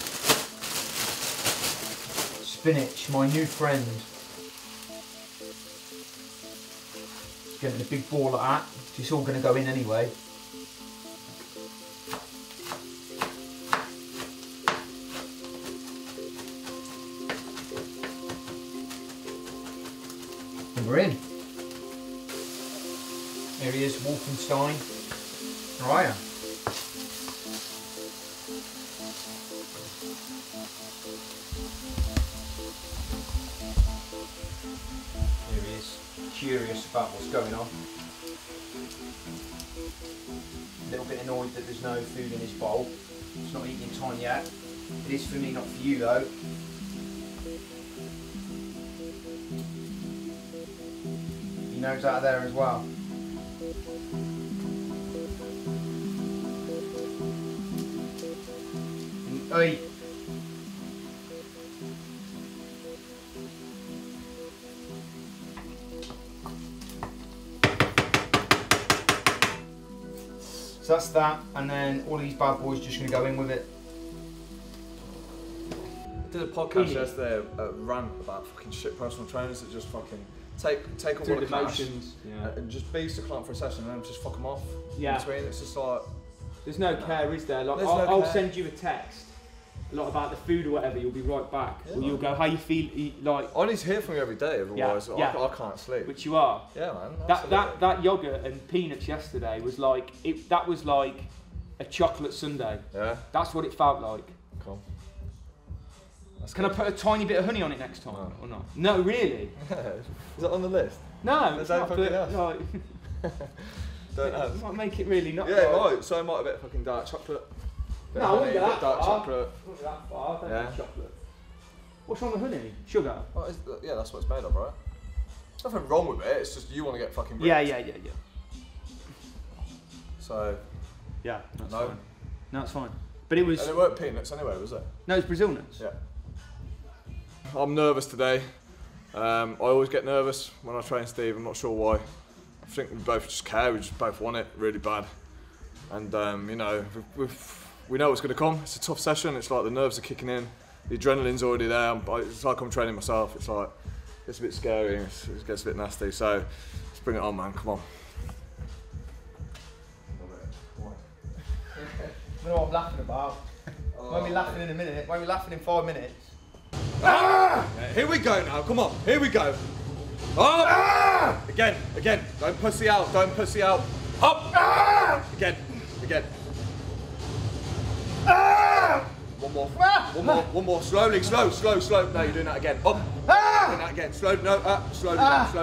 spinach, my new friend. Getting a big ball of that. It's all going to go in anyway. And we're in. Here he is, Wolfenstein. How are you? Here he is, curious about what's going on. A little bit annoyed that there's no food in his bowl. It's not eating time yet. It is for me, not for you though. He knows out of there as well. Oi! So that's that, and then all these bad boys just going to go in with it. I did a podcast yesterday, a rant about fucking shit personal trainers that just fucking take on what it emotions, and just beast a client for a session and then just fuck them off. Yeah. Between. It's just like there's no care, is there? Like I'll send you a text, a lot about the food or whatever. You'll be right back, or you'll go, how you feel? Like I need to hear from you every day, otherwise I can't sleep. Which you are. Yeah, man. That yogurt and peanuts yesterday was like that was like a chocolate sundae. Yeah. That's what it felt like. Cool. Can I put a tiny bit of honey on it next time or not? No, really. Is that on the list? No, it's not. But, like, don't have. It might make it really not. Yeah, it might. So I might have a bit of fucking dark chocolate. No, I wouldn't go that dark far. chocolate. I wouldn't go that far. I don't like chocolate. What's wrong with honey? Sugar? Well, yeah, that's what it's made of, right? There's nothing wrong with it. It's just you want to get fucking ripped. Yeah. So. Yeah, that's fine. No, it's fine. But it was. And it weren't peanuts anyway, was it? No, it's Brazil nuts. Yeah. I'm nervous today. I always get nervous when I train Steve. I'm not sure why. I think we both just care. We just both want it really bad. And you know, we know what's going to come. It's a tough session. It's like the nerves are kicking in. The adrenaline's already there. It's like I'm training myself. It's like it's a bit scary. It gets a bit nasty. So let's bring it on, man. Come on. I know what I'm laughing about. Won't be laughing in a minute. Won't be laughing in 5 minutes. Ah! Here we go now. Come on. Here we go. Up. Ah! Again. Don't pussy out. Up. Ah! Again. Ah! One more. Slowly. Slow. No, you're doing that again. Up. Ah! Doing that again. Slowly. Slowly.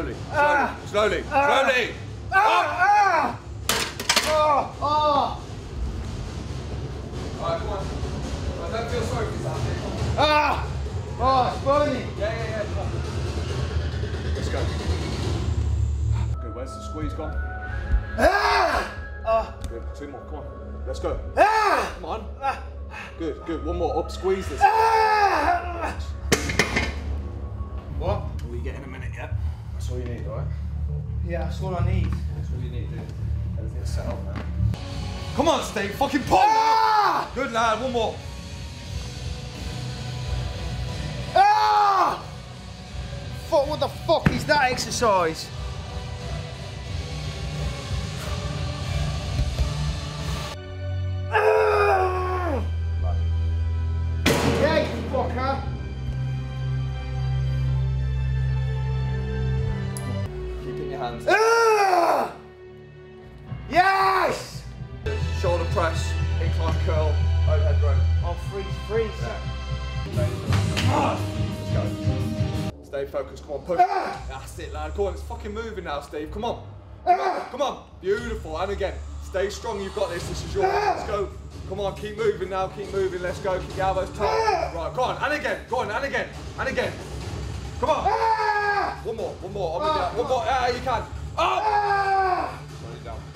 Up. Alright, come on. Don't feel sorry for yourself. It's burning. Yeah. Let's go. Good, where's the squeeze gone? Good, 2 more, come on. Let's go. Come on. Good, 1 more, up, squeeze this. What? Will you get in a minute, yeah? That's all you need, right? Yeah, that's all I need. That's all you need, dude. Everything's set up now. Come on, Steve, fucking pull now! Good lad, 1 more. Fuck, what the fuck is that exercise? Freeze. Let's go. Stay focused, come on, push. That's it, lad. Go on, it's fucking moving now, Steve. Come on. Come on. Beautiful. And again, stay strong. You've got this. This is yours. Let's go. Come on, keep moving now. Keep moving. Let's go. Keep your elbows tight. Right, go on. And again. Go on. And again. And again. Come on. One more. One more. One more. Yeah, you can. Oh! Slow it down.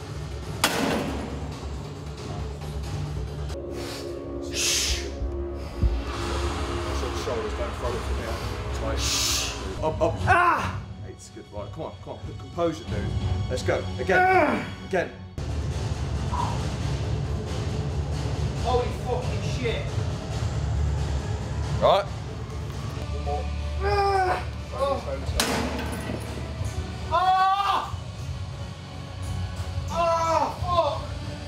Shh. Shoulders, don't throw it from here. Tight. Up. Ah! It's good. Right, come on. Put composure, dude. Let's go. Again. Again. Holy fucking shit. Right. One more. Fuck!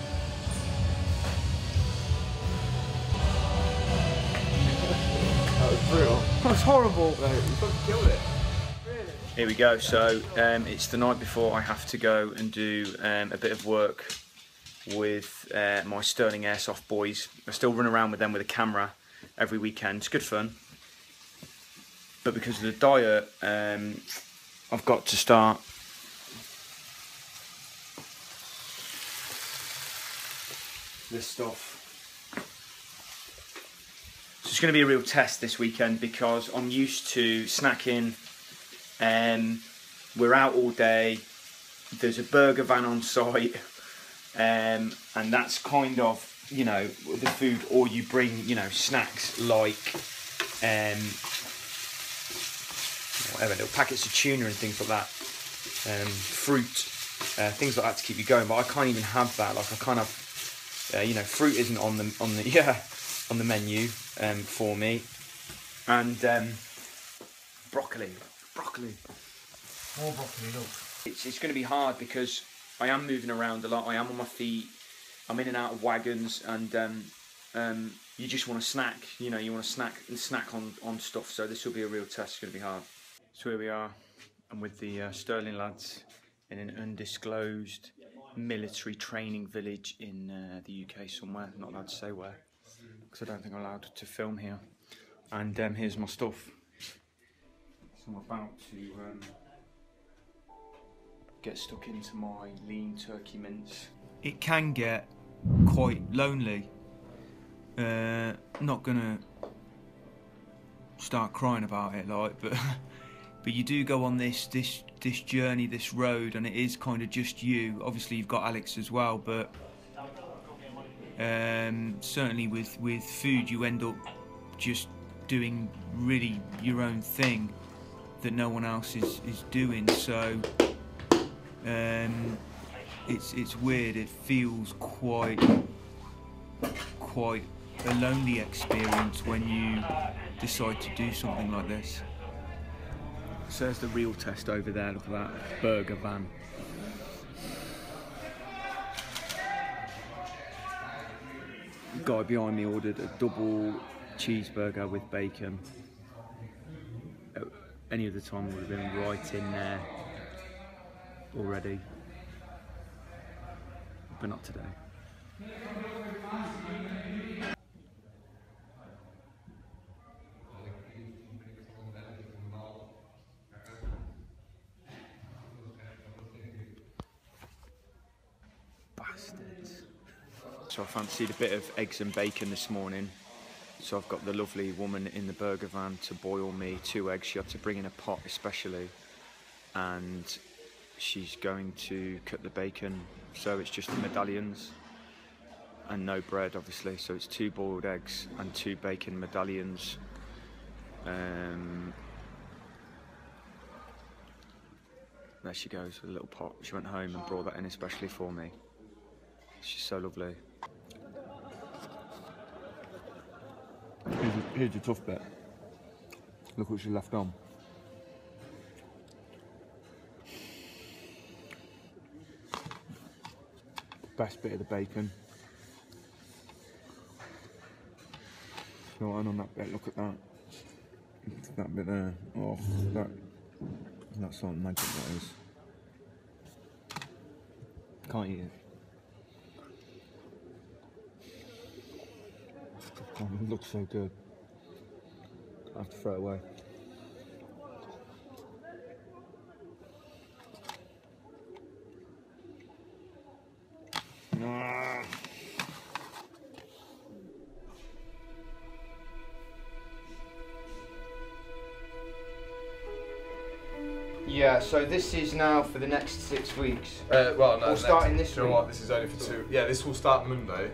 That was brutal. That's horrible. Right, you fucking killed it. Here we go. So it's the night before I have to go and do a bit of work with my Sterling Airsoft boys. I still run around with them with a camera every weekend. It's good fun. But because of the diet, I've got to start this stuff. So it's going to be a real test this weekend because I'm used to snacking. We're out all day. There's a burger van on site, and that's kind of, you know, the food. Or you bring, you know, snacks like whatever, little packets of tuna and things like that, fruit, things like that to keep you going. But I can't even have that. Like I can't have, you know, fruit isn't on the menu for me, and broccoli. More broccoli, look. It's going to be hard because I am moving around a lot. I am on my feet. I'm in and out of wagons, and you just want to snack. You know, you want to snack on stuff. So this will be a real test. It's going to be hard. So here we are. I'm with the Sterling lads in an undisclosed military training village in the UK somewhere. Not allowed to say where, because I don't think I'm allowed to film here. And here's my stuff. So I'm about to get stuck into my lean turkey mince. It can get quite lonely. Not gonna start crying about it, like, but you do go on this journey, this road, and it is kind of just you. Obviously, you've got Alex as well, but certainly with food, you end up just doing really your own thing that no one else is doing. So it's weird. It feels quite a lonely experience when you decide to do something like this. So there's the real test over there. Look at that burger van. The guy behind me ordered a double cheeseburger with bacon. Any other time would have been right in there already, but not today. Bastards. So I fancied a bit of eggs and bacon this morning. So I've got the lovely woman in the burger van to boil me 2 eggs. She had to bring in a pot especially, and she's going to cut the bacon, so it's just the medallions and no bread obviously, so it's 2 boiled eggs and 2 bacon medallions. There she goes with a little pot. She went home and brought that in especially for me. She's so lovely. Here's the tough bit. Look what she left on. Best bit of the bacon. No, and on that bit, look at that. That bit there. Oh, that's something magic, that is. Can't eat it. Oh, it looks so good. I have to throw it away. Yeah, so this is now for the next 6 weeks. Well, no. Or starting this you know week. what? This is only for 2. Yeah, this will start Monday.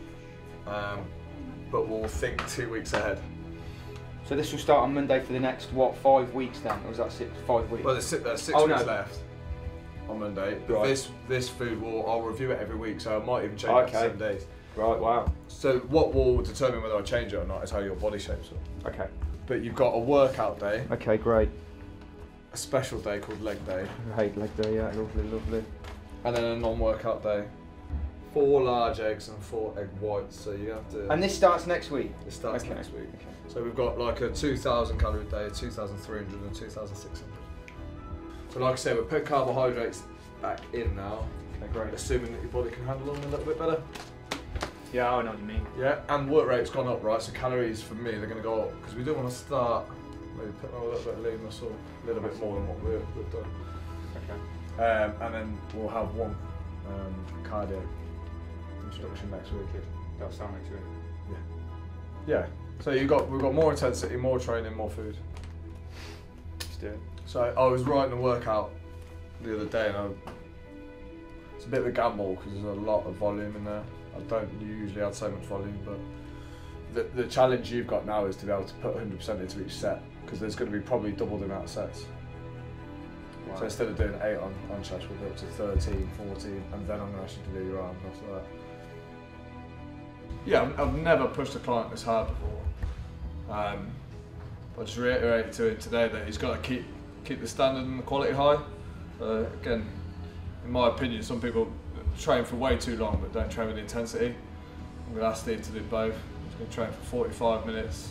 But we'll think 2 weeks ahead. So this will start on Monday for the next, what, 5 weeks then? Or is that 5 weeks? Well, there's 6 weeks left on Monday. But Right. this food I'll review it every week, so I might even change it to 7 days. Right, wow. So what will determine whether I change it or not is how your body shapes up. Okay. But you've got a workout day, Okay, great. a special day called leg day, I hate leg day, yeah, lovely, lovely. and then a non-workout day. 4 large eggs and 4 egg whites, so you have to... And this starts next week? It starts Okay. next week. Okay. So we've got like a 2,000 calorie day, 2,300 and 2,600. So like I said, we're putting carbohydrates back in now, Okay, great. assuming that your body can handle them a little bit better. Yeah, I know what you mean. Yeah, and work rate's gone up, right? So calories for me, they're going to go up because we do want to start maybe putting on a little bit of lean muscle, a little bit more than what we've done. Okay. And then we'll have 1 cardio instruction next week. That'll start next week. Yeah. So we've got more intensity, more training, more food. Let's do it. So I was writing a workout the other day, and it's a bit of a gamble because there's a lot of volume in there. I don't usually add so much volume, but the challenge you've got now is to be able to put 100% into each set, because there's going to be probably double the amount of sets. Wow. So instead of doing 8 on chest, we'll go up to 13, 14, and then I'm going to ask you to do your arms after that. Yeah, I've never pushed a client this hard before. I'll just reiterate to him today that he's got to keep the standard and the quality high. Again, in my opinion, some people train for way too long but don't train with the intensity. I'm going to ask Steve to do both. He's going to train for 45 minutes,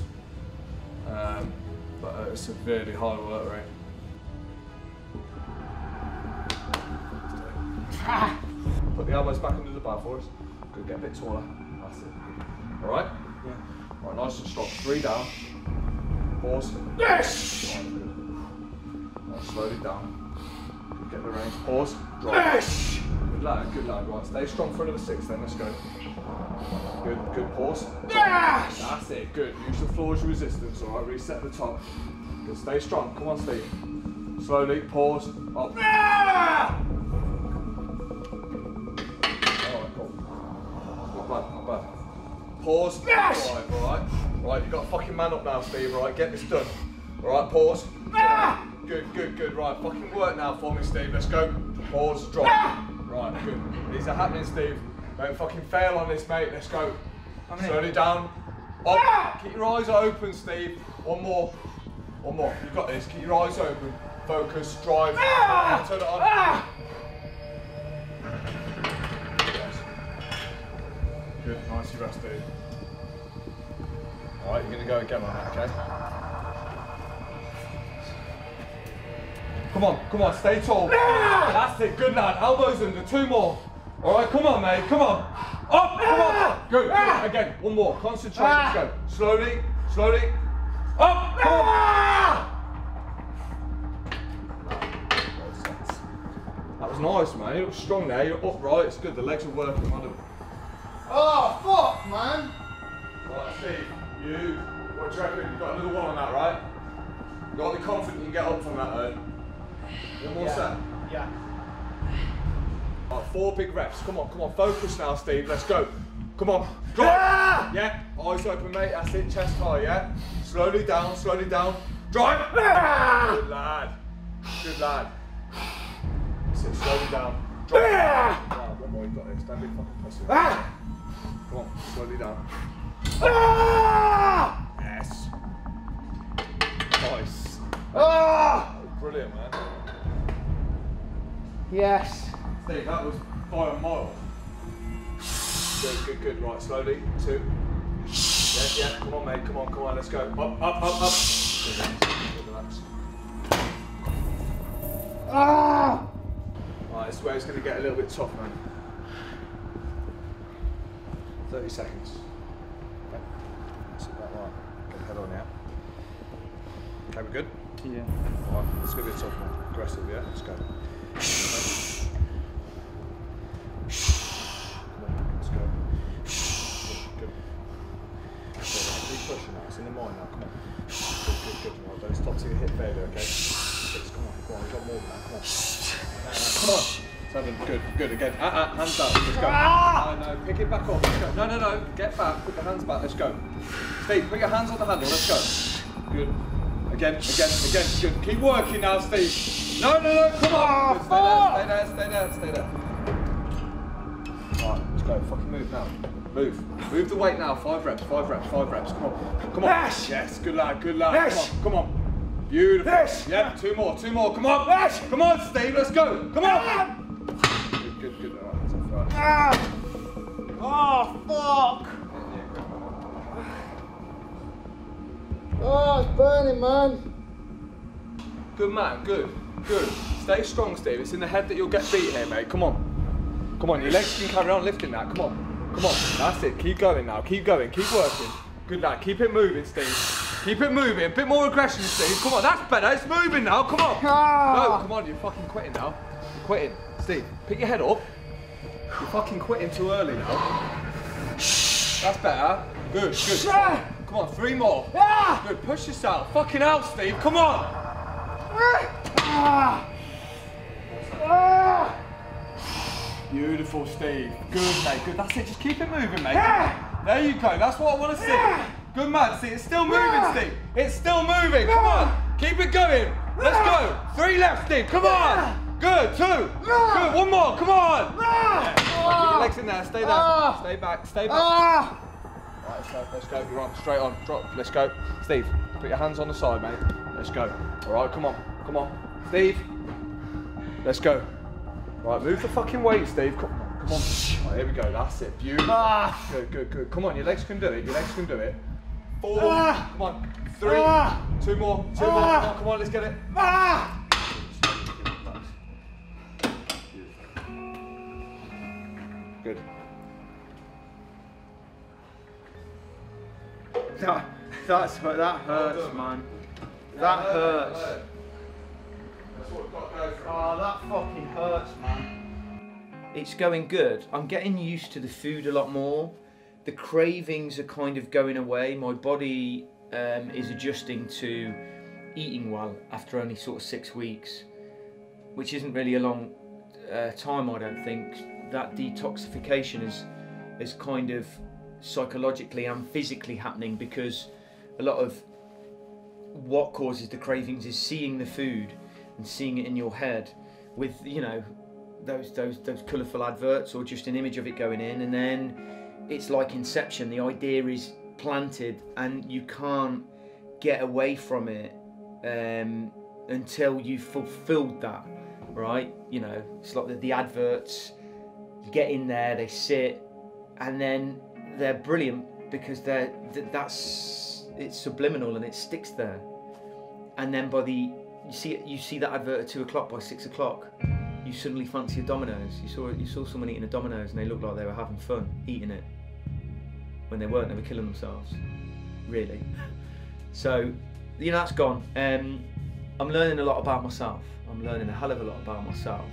but at a severely high work rate. Put the elbows back under the bar for us. Good, get a bit taller. That's it. All right? Yeah. Right, nice and strong. 3 down. Pause. Yes! Right, good. Right, slowly down. Good, get the range. Pause. Drop. Yes! Good lad. Right, stay strong for another 6 then. Let's go. Good, pause. Yes! That's it, good. Use the floor as resistance, all right? Reset the top. Good, stay strong. Come on, Steve. Slowly, pause. Up. Yeah! Not bad. Pause. Yes! Alright, you've got to fucking man up now, Steve, alright? Get this done. Alright, pause. Ah! Good. Right, fucking work now for me, Steve. Let's go. Pause, drop. Ah! Right, good. These are happening, Steve. Don't fucking fail on this, mate. Let's go. Slowly down. Up. Ah! Keep your eyes open, Steve. One more. You've got this. Keep your eyes open. Focus, drive. Ah! Turn it on. Ah! Good, nice, you rest, dude. Alright, you're going to go again on that, okay? Come on, stay tall. That's it, good lad, elbows under, 2 more. Alright, come on, mate, come on. Up, come on. Good, again, 1 more, concentrate, let's go. Slowly. Up, come on. That was nice, mate, you look strong there, you're upright, it's good, the legs are working, wonderful. Oh, fuck, man! Right, Steve, what do you reckon? You've got another 1 on that, right? You've got to be confident you can get up from that, though. 1 more set? Yeah. Right, 4 big reps. Come on, focus now, Steve, let's go. Come on, drive! Yeah, eyes open, mate, that's it, chest high, yeah? Slowly down, drive! Good lad. That's it, slowly down. Drive! Right, 1 more, you've got this, don't be fucking pussy. Come on, slowly down. Ah! Yes. Nice. Ah! That was brilliant, man. Yes. Steve, that was by a mile. Good. Right, slowly. 2. Yeah. Come on, mate. Come on. Let's go. Up. Good, relax. Ah! Right, this is where it's going to get a little bit tough, man. 30 seconds. Okay. Good, head on, yeah. Okay, we're good? Yeah. Alright, let's go a bit tough one. Aggressive, yeah? Let's go. Come on, let's go. Good. Keep pushing that, it's in the mind now, come on. Good. Right, don't stop till you hit failure, okay? Come on, we've got more than that, come on. Come on. 7, good, again. Hands down, let's go. No, pick it back up, let's go. No, get back, put the hands back, let's go. Steve, put your hands on the handle, let's go. Good. Again, good. Keep working now, Steve. No, come on. Good, stay there. Alright, let's go, fucking move now. Move the weight now, 5 reps, come on. Yes, good lad. Come on. Beautiful. Yes. Yeah, two more, come on. Yes. Come on, Steve, let's go. Come on. Good. Alright, that's Oh, fuck! Oh, it's burning, man. Good man, good. Stay strong, Steve. It's in the head that you'll get beat here, mate. Come on, your legs can carry on lifting that. Come on. That's it. Keep going now. Keep working. Good lad. Keep it moving, Steve. Keep it moving. A bit more aggression, Steve. Come on, that's better. It's moving now. Come on. No, come on. You're fucking quitting now. You're quitting, Steve. Pick your head up. You're fucking quitting too early now. That's better. Good. Come on, 3 more. Good, push yourself. Fucking hell, Steve, come on. Beautiful, Steve. Good, mate, good. That's it, just keep it moving, mate. There you go, that's what I want to see. Good man, see, it's still moving, Steve. It's still moving, come on. Keep it going. Let's go. 3 left, Steve, come on. Good, 2. Good, 1 more, come on. Yeah. Keep your legs in there, stay there. Stay back. Right, let's go. You're on, straight on. Drop. Let's go. Steve, put your hands on the side, mate. Let's go. All right, come on. Steve, let's go. Right, move the fucking weight, Steve. Come on. Right, here we go. That's it. Beautiful. Good. Come on, your legs can do it. 4. Come on. 3. 2 more. Come on, let's get it. Good. That hurts, man. That hurts. Oh, that fucking hurts, man. It's going good. I'm getting used to the food a lot more. The cravings are kind of going away. My body is adjusting to eating well after only sort of 6 weeks, which isn't really a long time, I don't think. That detoxification is kind of psychologically and physically happening, because a lot of what causes the cravings is seeing the food and seeing it in your head with, you know, those colourful adverts or just an image of it going in, and then it's like Inception. The idea is planted and you can't get away from it until you've fulfilled that, right? You know, it's like the adverts. You get in there, they sit, and then they're brilliant because it's subliminal and it sticks there. And then you see that advert at 2 o'clock. By 6 o'clock, you suddenly fancy a Domino's. You saw someone eating a Domino's and they looked like they were having fun eating it, when they weren't. They were killing themselves, really. So, you know, that's gone. I'm learning a lot about myself. I'm learning a hell of a lot about myself.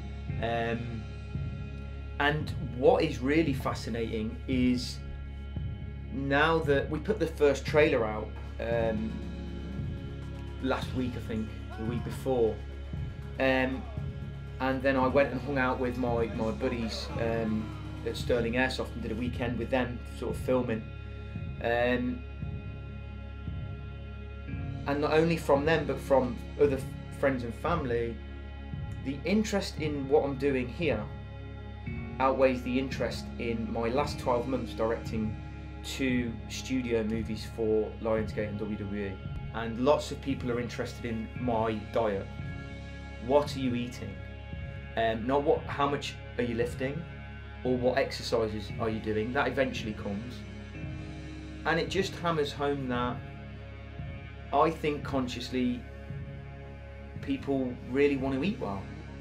And what is really fascinating is, now that we put the first trailer out last week, I think, the week before, and then I went and hung out with my buddies at Sterling Airsoft and did a weekend with them, sort of filming, and not only from them but from other friends and family. The interest in what I'm doing here outweighs the interest in my last 12 months directing 2 studio movies for Lionsgate and WWE. And lots of people are interested in my diet. What are you eating? Not how much are you lifting, or what exercises are you doing. That eventually comes. And it just hammers home that I think consciously people really want to eat well.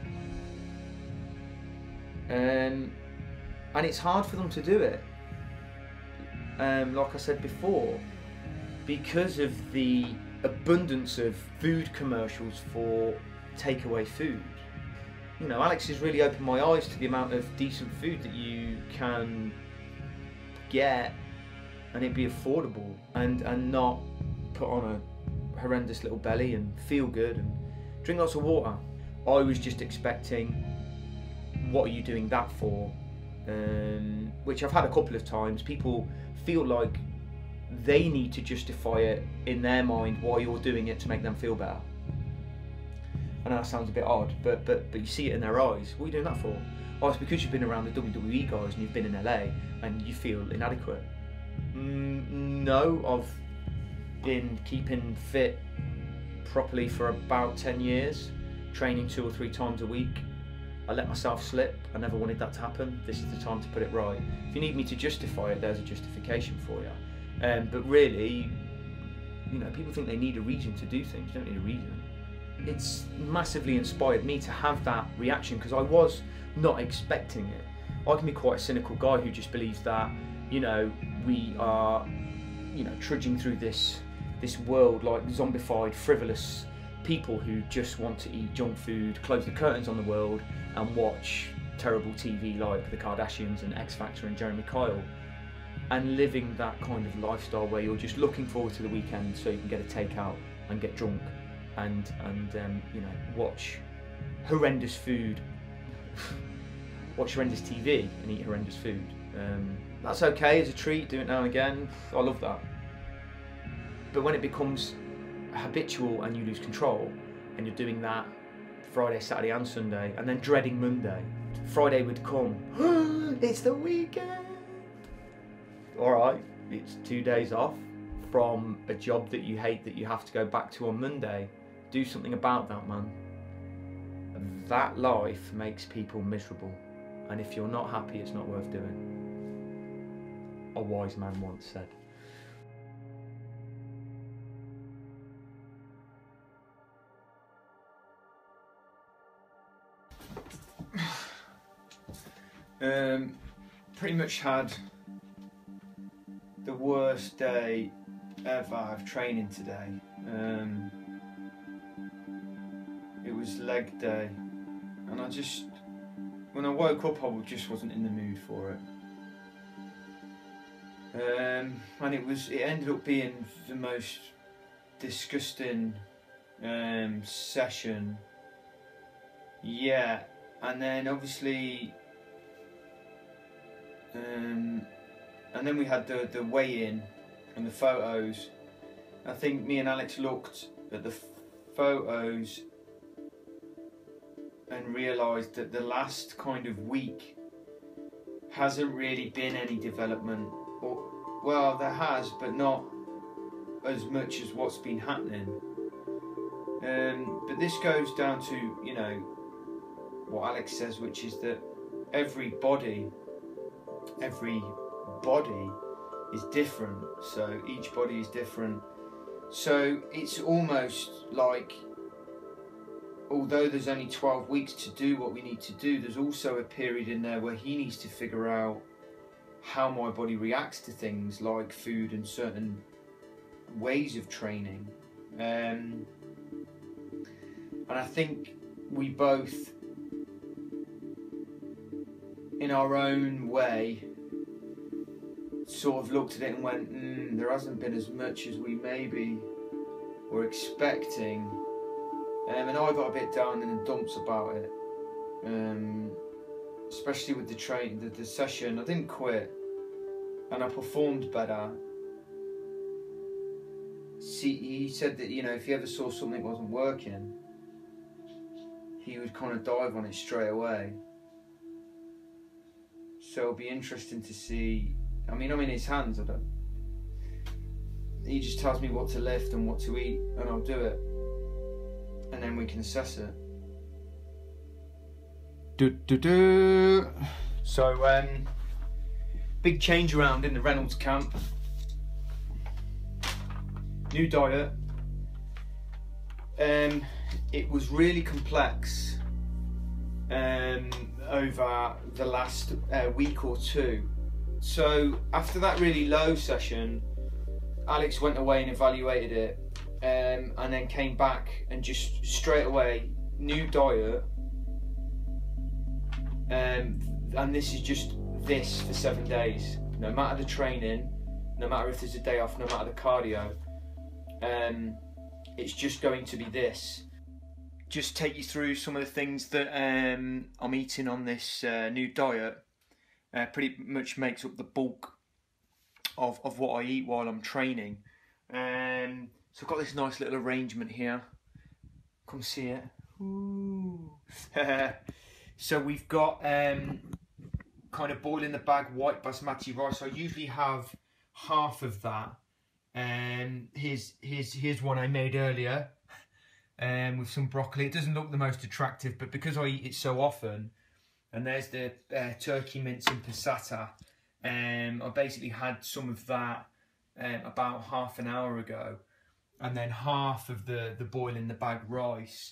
And it's hard for them to do it. Like I said before, because of the abundance of food commercials for takeaway food. You know, Alex has really opened my eyes to the amount of decent food that you can get and it'd be affordable and not put on a horrendous little belly and feel good and drink lots of water. I was just expecting, what are you doing that for? Which I've had a couple of times. People feel like they need to justify it in their mind why you're doing it to make them feel better. I know that sounds a bit odd, but you see it in their eyes. What are you doing that for? Oh, it's because you've been around the WWE guys and you've been in LA and you feel inadequate. No, I've been keeping fit properly for about 10 years, training 2 or 3 times a week. I let myself slip. I never wanted that to happen. This is the time to put it right. If you need me to justify it, there's a justification for you. But really, you know, people think they need a reason to do things. You don't need a reason. It's massively inspired me to have that reaction because I was not expecting it. I can be quite a cynical guy who just believes that, you know, we are, you know, trudging through this world like zombified, frivolous people who just want to eat junk food, close the curtains on the world and watch terrible TV like the Kardashians and X Factor and Jeremy Kyle, and living that kind of lifestyle where you're just looking forward to the weekend so you can get a takeout and get drunk and you know, watch horrendous food, watch horrendous TV and eat horrendous food. That's okay as a treat, do it now and again. I love that. But when it becomes habitual and you lose control and you're doing that Friday, Saturday and Sunday and then dreading Monday, Friday would come, it's the weekend. Alright, it's 2 days off from a job that you hate that you have to go back to on Monday. Do something about that, man. That life makes people miserable, and if you're not happy, it's not worth doing. A wise man once said. Pretty much had the worst day ever of training today. It was leg day, and when I woke up, I just wasn't in the mood for it. And it ended up being the most disgusting session yet. And then obviously, and then we had the weigh-in and the photos. I think me and Alex looked at the photos and realised that the last kind of week hasn't really been any development. Or, well, there has, but not as much as what's been happening. But this goes down to, you know, what Alex says, which is that every body is different, so each body is different. So it's almost like, although there's only 12 weeks to do what we need to do, there's also a period in there where he needs to figure out how my body reacts to things like food and certain ways of training. And I think we both, in our own way, sort of looked at it and went, there hasn't been as much as we maybe were expecting. And I got a bit down in the dumps about it, especially with the session. I didn't quit, and I performed better. See, he said that, you know, if he ever saw something wasn't working, he would kind of dive on it straight away. So it'll be interesting to see. I mean, I'm in his hands. He just tells me what to lift and what to eat, and I'll do it. And then we can assess it. So, big change around in the Reynolds camp. New diet. It was really complex over the last week or two. So after that really low session, Alex went away and evaluated it, and then came back and just straight away, new diet, and this is just this for 7 days. No matter the training, no matter if there's a day off, no matter the cardio, it's just going to be this. Just take you through some of the things that I'm eating on this new diet. Pretty much makes up the bulk of what I eat while I'm training. So I've got this nice little arrangement here. Come see it. Ooh. So we've got kind of boil in the bag white basmati rice. I usually have half of that. Here's one I made earlier with some broccoli. It doesn't look the most attractive, but because I eat it so often, and there's the turkey mince and passata. I basically had some of that about half an hour ago, and then half of the boil in the bag rice.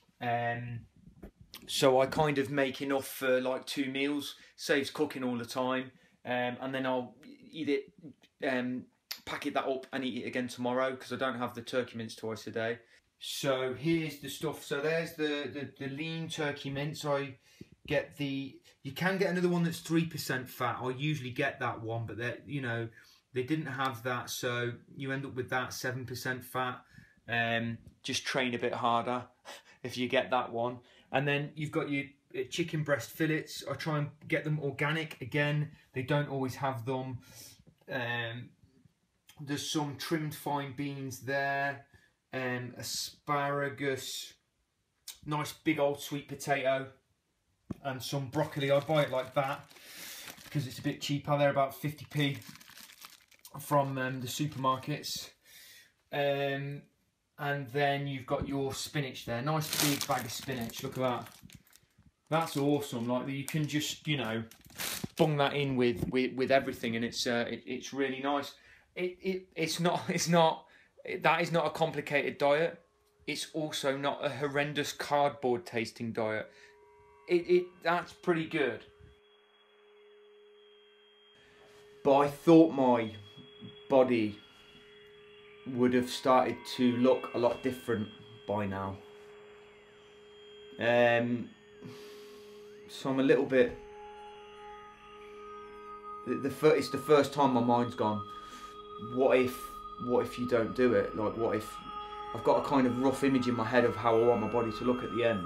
So I kind of make enough for like 2 meals, saves cooking all the time, and then I'll eat it, packet that up and eat it again tomorrow because I don't have the turkey mince twice a day. So here's the stuff. So there's the lean turkey mince. I get you can get another one that's 3% fat. I usually get that one, but they didn't have that, so you end up with that 7% fat. Just train a bit harder if you get that one. And then you've got your chicken breast fillets. I try and get them organic. Again, they don't always have them. There's some trimmed fine beans there, asparagus, nice big old sweet potato, and some broccoli. I buy it like that because it's a bit cheaper. They're about 50p from the supermarkets. And then you've got your spinach there. Nice big bag of spinach. Look at that. That's awesome. Like, you can just, bung that in with everything, and it's really nice. That is not a complicated diet. It's also not a horrendous cardboard tasting diet. That's pretty good. But I thought my body would have started to look a lot different by now. So I'm a little bit... It's the first time my mind's gone, what if you don't do it? Like, what if... I've got a kind of rough image in my head of how I want my body to look at the end.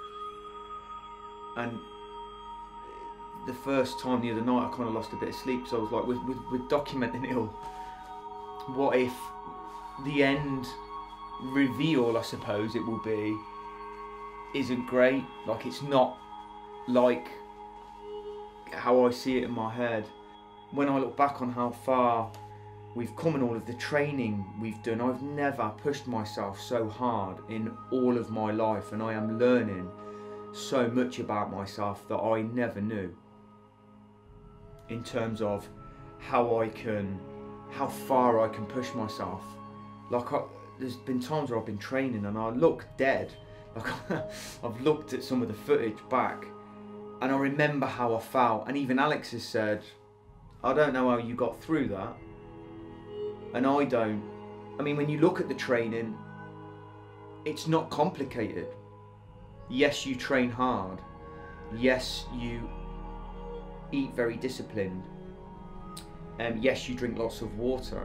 And the first time the other night, I kind of lost a bit of sleep. So I was like, we're documenting it all. What if the end reveal, I suppose it will be, isn't great? Like, it's not like how I see it in my head. When I look back on how far we've come and all of the training we've done, I've never pushed myself so hard in all of my life, and I am learning so much about myself that I never knew, in terms of how far I can push myself. Like, there's been times where I've been training and I look dead. Like, I've looked at some of the footage back and I remember how I felt, and even Alex has said, I don't know how you got through that. And I don't. I mean, when you look at the training, it's not complicated. Yes, you train hard. Yes, you eat very disciplined. Yes, you drink lots of water.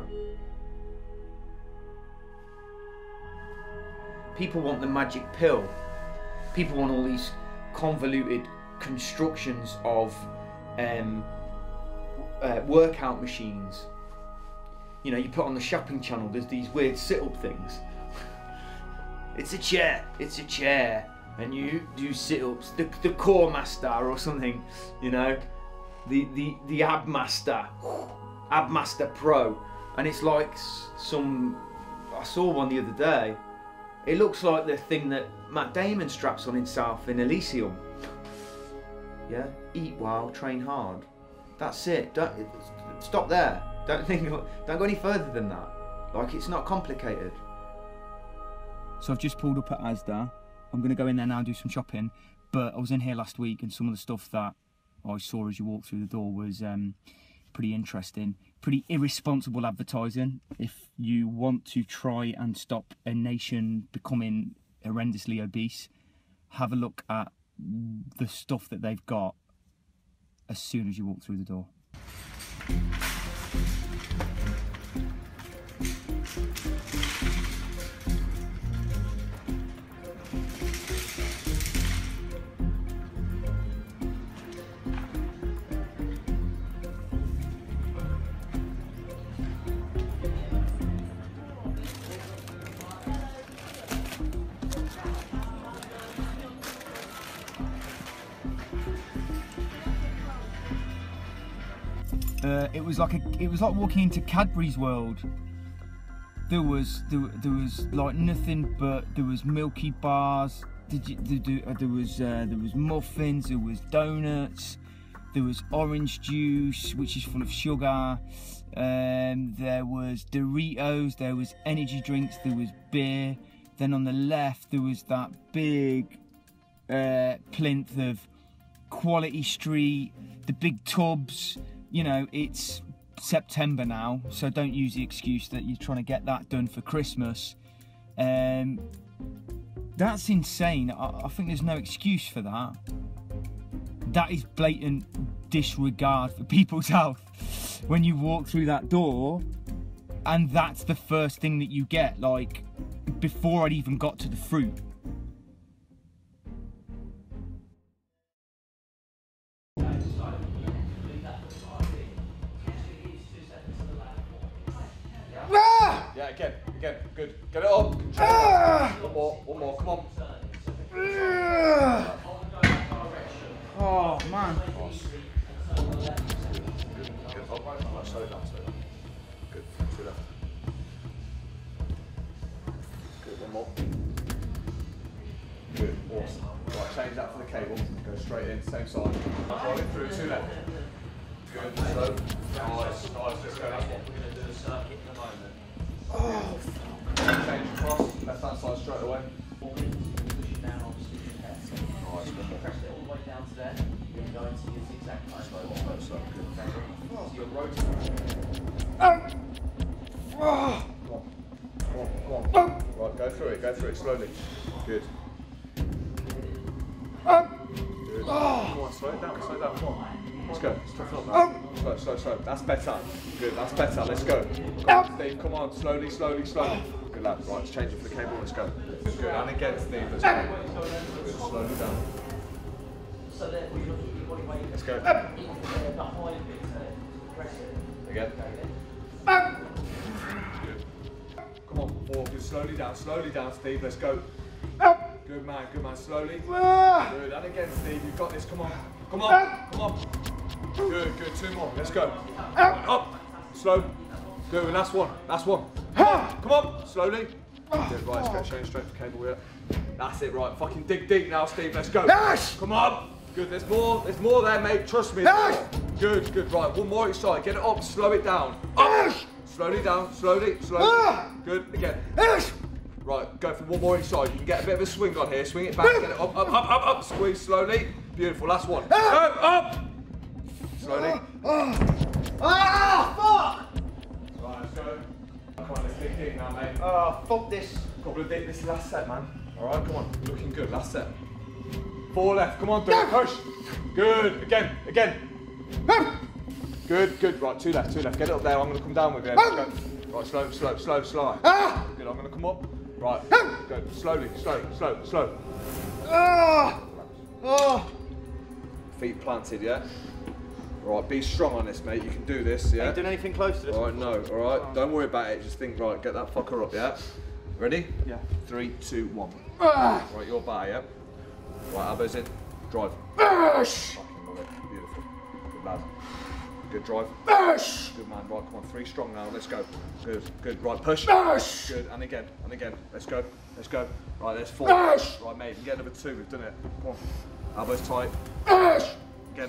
People want the magic pill. People want all these convoluted constructions of workout machines. You put on the shopping channel, there's these weird sit-up things. It's a chair, and you do sit-ups, the core master or something, the ab master pro, and it's like I saw one the other day. It looks like the thing that Matt Damon straps on himself in Elysium. Yeah, eat well, train hard. That's it. Don't stop there. Don't go any further than that. Like, it's not complicated. So I've just pulled up at Asda. I'm going to go in there now and do some shopping. But I was in here last week, and some of the stuff that I saw as you walked through the door was pretty interesting. pretty irresponsible advertising. If you want to try and stop a nation becoming horrendously obese, have a look at the stuff that they've got as soon as you walk through the door. It was like walking into Cadbury's world. There was like nothing but there was Milky Bars. There was muffins. There was donuts. There was orange juice, which is full of sugar. There was Doritos. There was energy drinks. There was beer. Then on the left there was that big plinth of Quality Street. The big tubs. You know, it's September now, so don't use the excuse that you're trying to get that done for Christmas. That's insane. I think there's no excuse for that. That is blatant disregard for people's health when you walk through that door and that's the first thing that you get, like, before I'd even got to the fruit. Yeah, again, good. Get it up. One more, come on. Oh man. Good. Slow it down. Good. Two left. Good. One more. Good. Awesome. Right, change that for the cable. Go straight in, same side. Roll it through. Two left. Good. Slow. Nice. Let's go. That's one. We're going to do a circuit in a moment. Oh, fuck. Change across, left hand side straight away. Push it down, obviously, your head. Nice, good. Press it all the way down to there. You're going to go into your zigzag motion. Slow, good. So you're rotating. Come on. Right, go through it slowly. Good. Good. Come on, slow it down, come on. Let's go. Toughen up now. Slow. That's better. Good, that's better. Let's go. Steve, come on. Slowly. Good lad. Right, let's change it for the cable. Let's go. Good. And again, Steve. Let's go. Good. Slowly down. So therefore, you're looking at your body weight. Let's go. Behind it. Press it. Again. Good. Come on. Walk it slowly down, Steve. Let's go. Good man. Slowly. Good. And again, Steve. You've got this. Come on. Good. Two more. Let's go. Up. Slow. Good. And last one. Come on. Slowly. Good. Right. Let's go. Showing straight for cable here. That's it. Right. Fucking dig deep now, Steve. Let's go. Come on. Good. There's more there, mate. Trust me. Good. Right. One more each side. Get it up. Slow it down. Up. Slowly down. Slowly. Good. Again. Right. Go for one more each side. You can get a bit of a swing on here. Swing it back. Get it up. Squeeze slowly. Beautiful. Last one. Go up. Slowly. Fuck! Right, let's go. Come on, let's dig deep now, mate. Oh, fuck this. Couple of deep. This is the last set, man. All right, come on. Looking good. Last set. 4 left. Come on, do it. Push. Good. Again. Good. Right, 2 left. Get it up there. I'm going to come down with you. Let's go. Right, slow. Good. I'm going to come up. Right. Go. Slowly. Slow. Feet planted, yeah? Alright, be strong on this, mate. You can do this, yeah? Ain't done anything close to this. Alright, no, alright? Don't worry about it. Just think, right, get that fucker up, yeah? Ready? Yeah. 3, 2, 1. Right, your bar, yeah? Right, elbows in. Drive. Fucking love it. Beautiful. Good lad. Good drive. Good man. Right, come on. 3 strong now. Let's go. Good. Right, push. Good. And again. Let's go. Right, there's 4. Right, mate. You can get number 2. We've done it. Come on. Elbows tight. Again.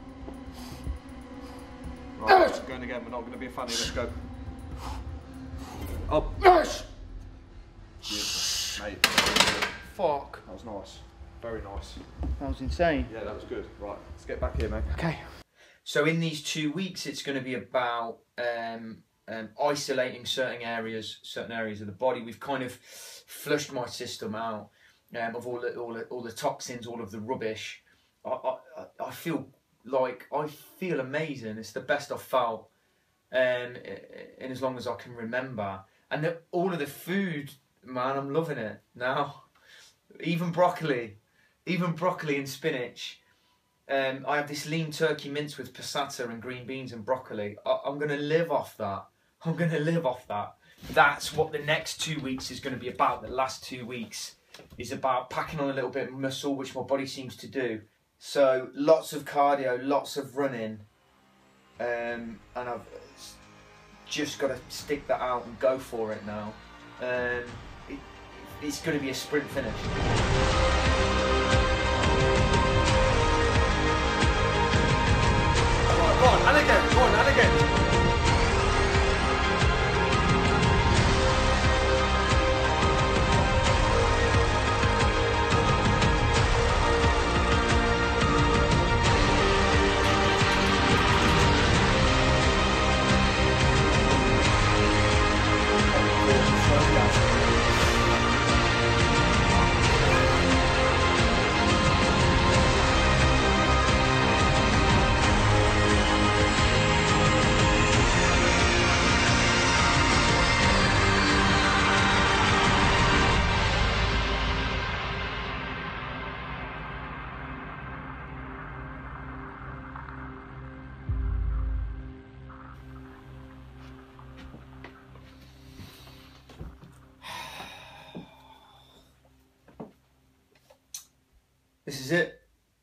Right, going again. We're not going to be a fanny. Let's go. Up. Beautiful. Mate. Fuck. That was nice. Very nice. That was insane. Yeah, that was good. Right, let's get back here, mate. Okay. So in these 2 weeks, it's going to be about isolating certain areas of the body. We've kind of flushed my system out of all the toxins, all of the rubbish. I feel amazing. It's the best I've felt in as long as I can remember. And all of the food, man, I'm loving it now. Even broccoli and spinach. I have this lean turkey mince with passata and green beans and broccoli. I'm going to live off that. That's what the next 2 weeks is going to be about. The last 2 weeks is about packing on a little bit of muscle, which my body seems to do. So lots of cardio, lots of running. And I've just got to stick that out and go for it now. It's going to be a sprint finish. Go on, and again. This is it.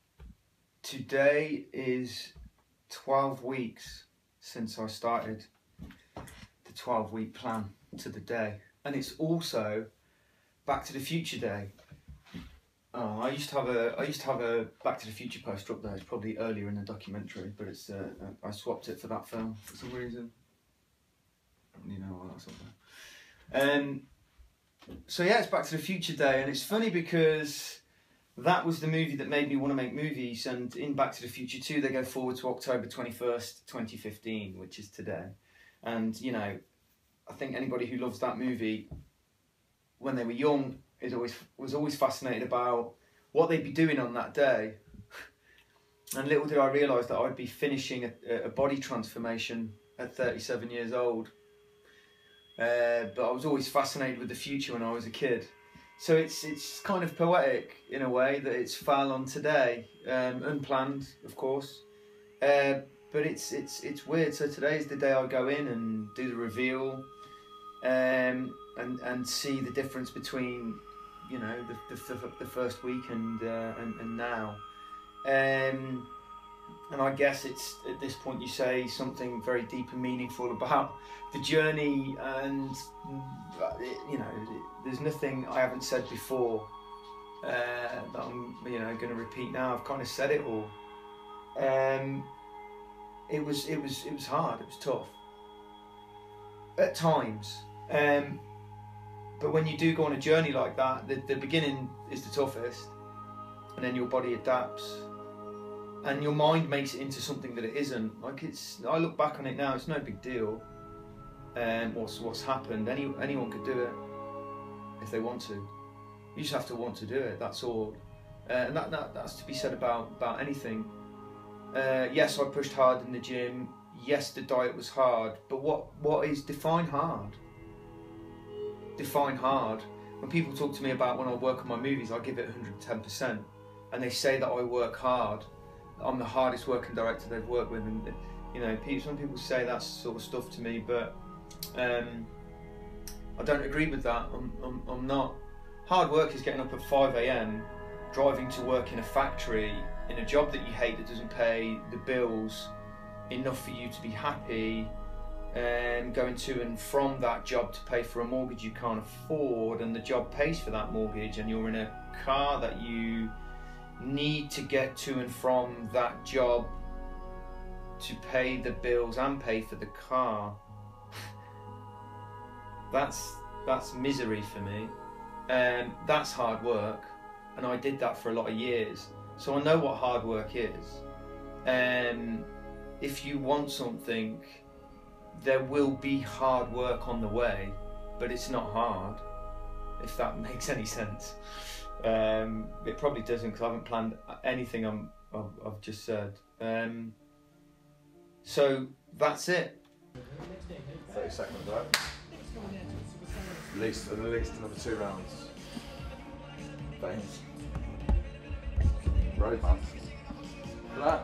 Today is 12 weeks since I started the 12-week plan to the day. And it's also Back to the Future Day. Oh, I used to have a Back to the Future poster up there. It's probably earlier in the documentary, but it's I swapped it for that film for some reason. You know why that's up there. So yeah, it's Back to the Future Day, and it's funny because that was the movie that made me want to make movies, and in Back to the Future 2 they go forward to October 21st, 2015, which is today. And you know, I think anybody who loves that movie when they were young was always fascinated about what they'd be doing on that day. And little did I realise that I'd be finishing a body transformation at 37 years old. But I was always fascinated with the future when I was a kid. So it's kind of poetic in a way that it's fell on today, unplanned, of course. But it's weird. So today is the day I go in and do the reveal, and see the difference between, you know, the first week and now. And I guess it's at this point you say something very deep and meaningful about the journey, and you know, there's nothing I haven't said before that I'm, you know, going to repeat now. I've kind of said it all. It was hard. It was tough at times. But when you do go on a journey like that, the beginning is the toughest, and then your body adapts. And your mind makes it into something that it isn't. Like I look back on it now, it's no big deal. What's happened? Anyone could do it if they want to. You just have to want to do it. That's all. And that's to be said about anything. Yes, I pushed hard in the gym. Yes, the diet was hard. But what is define hard? Define hard. When people talk to me about when I work on my movies, I give it 110%, and they say that I work hard. I'm the hardest working director they've worked with, and you know, some people say that sort of stuff to me, but I don't agree with that. I'm not. Hard work is getting up at 5 AM, driving to work in a factory, in a job that you hate that doesn't pay the bills enough for you to be happy, and going to and from that job to pay for a mortgage you can't afford, and the job pays for that mortgage, and you're in a car that you need to get to and from that job to pay the bills and pay for the car. That's misery for me. That's hard work, and I did that for a lot of years, so I know what hard work is. if you want something, there will be hard work on the way, but it's not hard, if that makes any sense. It probably doesn't, because I haven't planned anything I've just said. So that's it. 30 seconds, right? At least another 2 rounds. Veins. Road man. Look at that.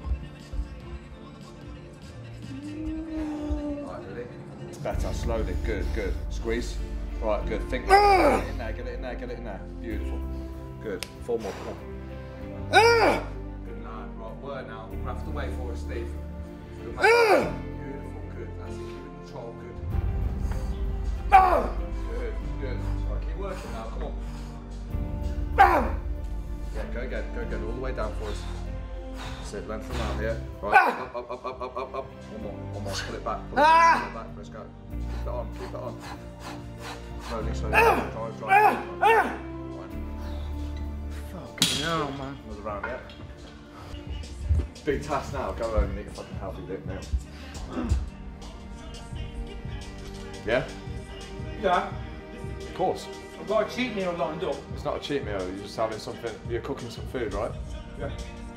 Right, ready? It's better, slowly. Good, good. Squeeze. Right, good. Think. Get it in there, get it in there, get it in there. Beautiful. Good. 4 more. Come on. Good lad. Right, word now. We'll have to wait for it, Steve. Good man. Beautiful, good. That's it. Keep it control. Good. Good, good. Right, keep working now. Come on. Yeah, go again. All the way down for us. That's it. Length from out here. Right. Up. One more. Pull it back. Pull it back. Let's go. Keep it on. Slowly. Drive. Right. Fucking hell, man. Another round, yeah. Big task now. Go home and eat a fucking healthy meal. Yeah? Yeah. Of course. I've got a cheat meal lined up. It's not a cheat meal. You're just having something. You're cooking some food, right? Yeah.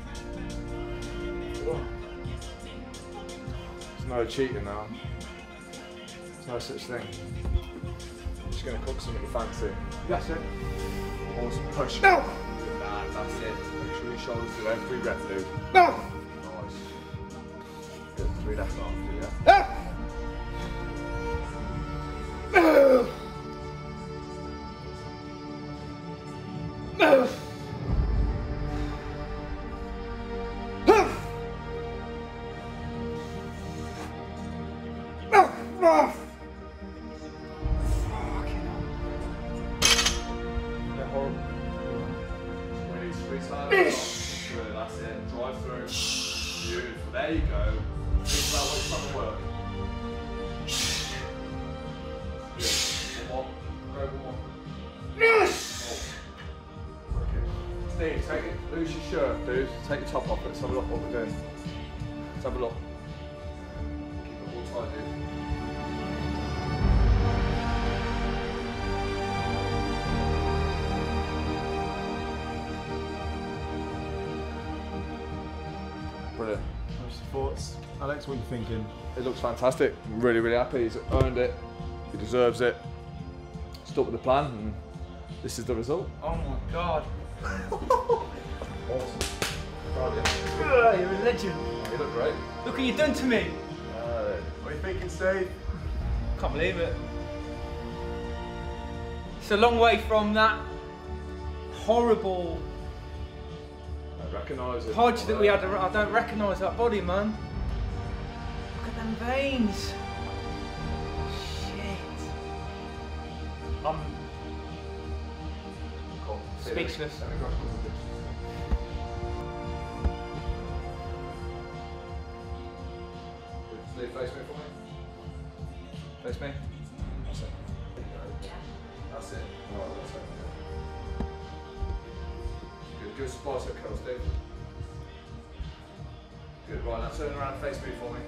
There's no cheating now. There's no such thing. I'm just going to cook something fancy. That's it. Awesome. Push. No! Nah, that's it. Make sure your shoulders do every rep, dude. No! Nice. Good. 3 left after, yeah? Ah! Good, that's it. Drive through. Beautiful. There you go. Think about what you're trying to work. Good. One more. Go one more. Yes! Okay. Steve, take it. Lose your shirt, dude. Take your top off. Let's have a look what we're doing. Let's have a look. Keep it all tight, dude. Brilliant. What's your thoughts? Alex, what are you thinking? It looks fantastic. I'm really, really happy. He's earned it. He deserves it. Stuck with the plan, and this is the result. Oh my god. Awesome. Proud of you. You're a legend. You look great. Look what you've done to me. What are you thinking, Steve? Can't believe it. It's a long way from that horrible I recognise it. podge that we had. I don't recognise that body, man. Look at them veins. Shit. I'm Cool. speechless. Let me grab some of this. Steve, face me for me. Face me. That's it. That's it. Alright, that's it. Good. Give us a bicep curl, Steve. Good. Right, now turn around and face me for me.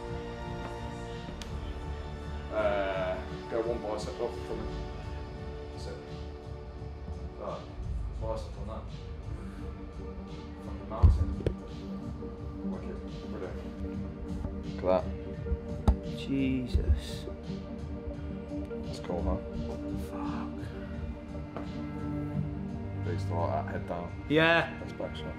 Go one bicep up for me. That's it. Right. Bicep on that. Fucking mountain. Wicked. Brilliant. Look at that. Jesus. That's cool, huh? Fuck. Big start at head down. Yeah. That's back shot.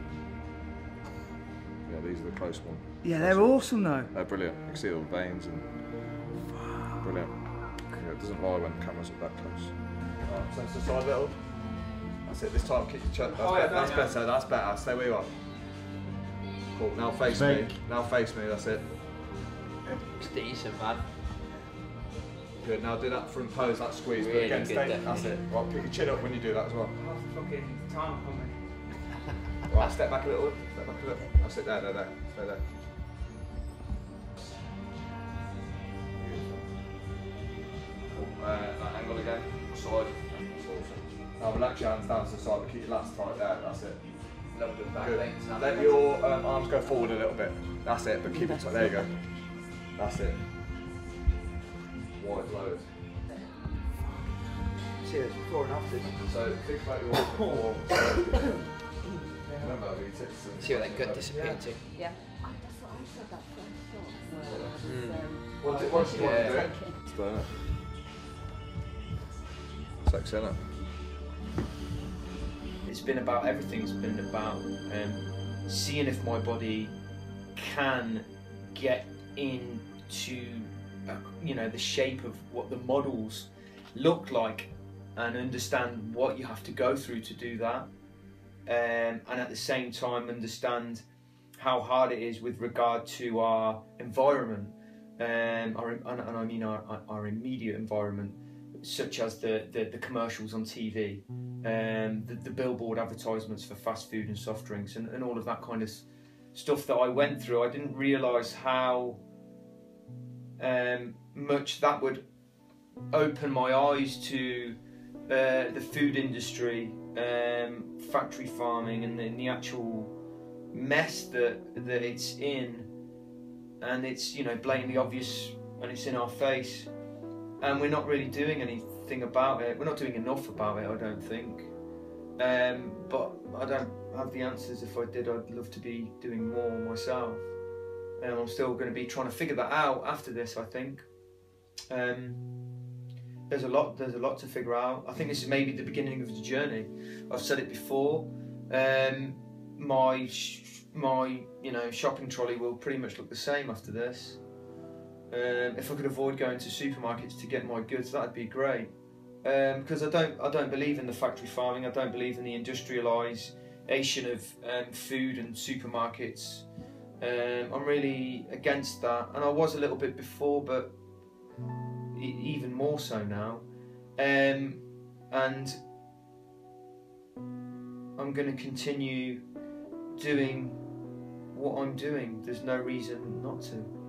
Yeah, these are the close ones. Yeah, they're awesome though. They're brilliant. You can see all the veins and brilliant. Yeah, it doesn't lie when the camera's up that close. Alright, turn to the side a little. That's it. This time, keep your chest. That's better. That's better. Stay where you are. Cool. Now face me. Now face me. That's it. It's decent, man. Good. Now do that front pose. That squeeze. Really but again, good, stay. That's it. Right. Pick your chin up when you do that as well. Half the fucking time coming. Right. Step back a little. Step back a little. That's it. There. Stay there. That angle again, side. Now relax your hands down to the side, but keep your lats tight there, that's it. Love the back Good. legs. Let your arms go forward a little bit. That's it, but keep it tight. There you go. That's it. Wide load. Serious, before and after. So think about your core. Remember, we took some. See where that gut disappeared to. Yeah. Once you want to do it, it's done it. Sex, innit? It's been about everything. It's been about seeing if my body can get into the shape of what the models look like, and understand what you have to go through to do that, and at the same time understand how hard it is with regard to our environment, and I mean our immediate environment, such as the commercials on TV, the billboard advertisements for fast food and soft drinks, and all of that kind of stuff that I went through. I didn't realise how much that would open my eyes to the food industry, factory farming, and the actual mess that it's in, and it's blatantly obvious, and it's in our face, and we're not really doing anything about it. We're not doing enough about it, I don't think. But I don't have the answers. If I did, I'd love to be doing more myself. I'm still going to be trying to figure that out after this, I think. There's a lot to figure out. I think this is maybe the beginning of the journey. I've said it before. My shopping trolley will pretty much look the same after this. If I could avoid going to supermarkets to get my goods, that'd be great. Because I don't believe in the factory farming. I don't believe in the industrialisation of food and supermarkets. I'm really against that, and I was a little bit before, but even more so now. And I'm going to continue doing what I'm doing. There's no reason not to.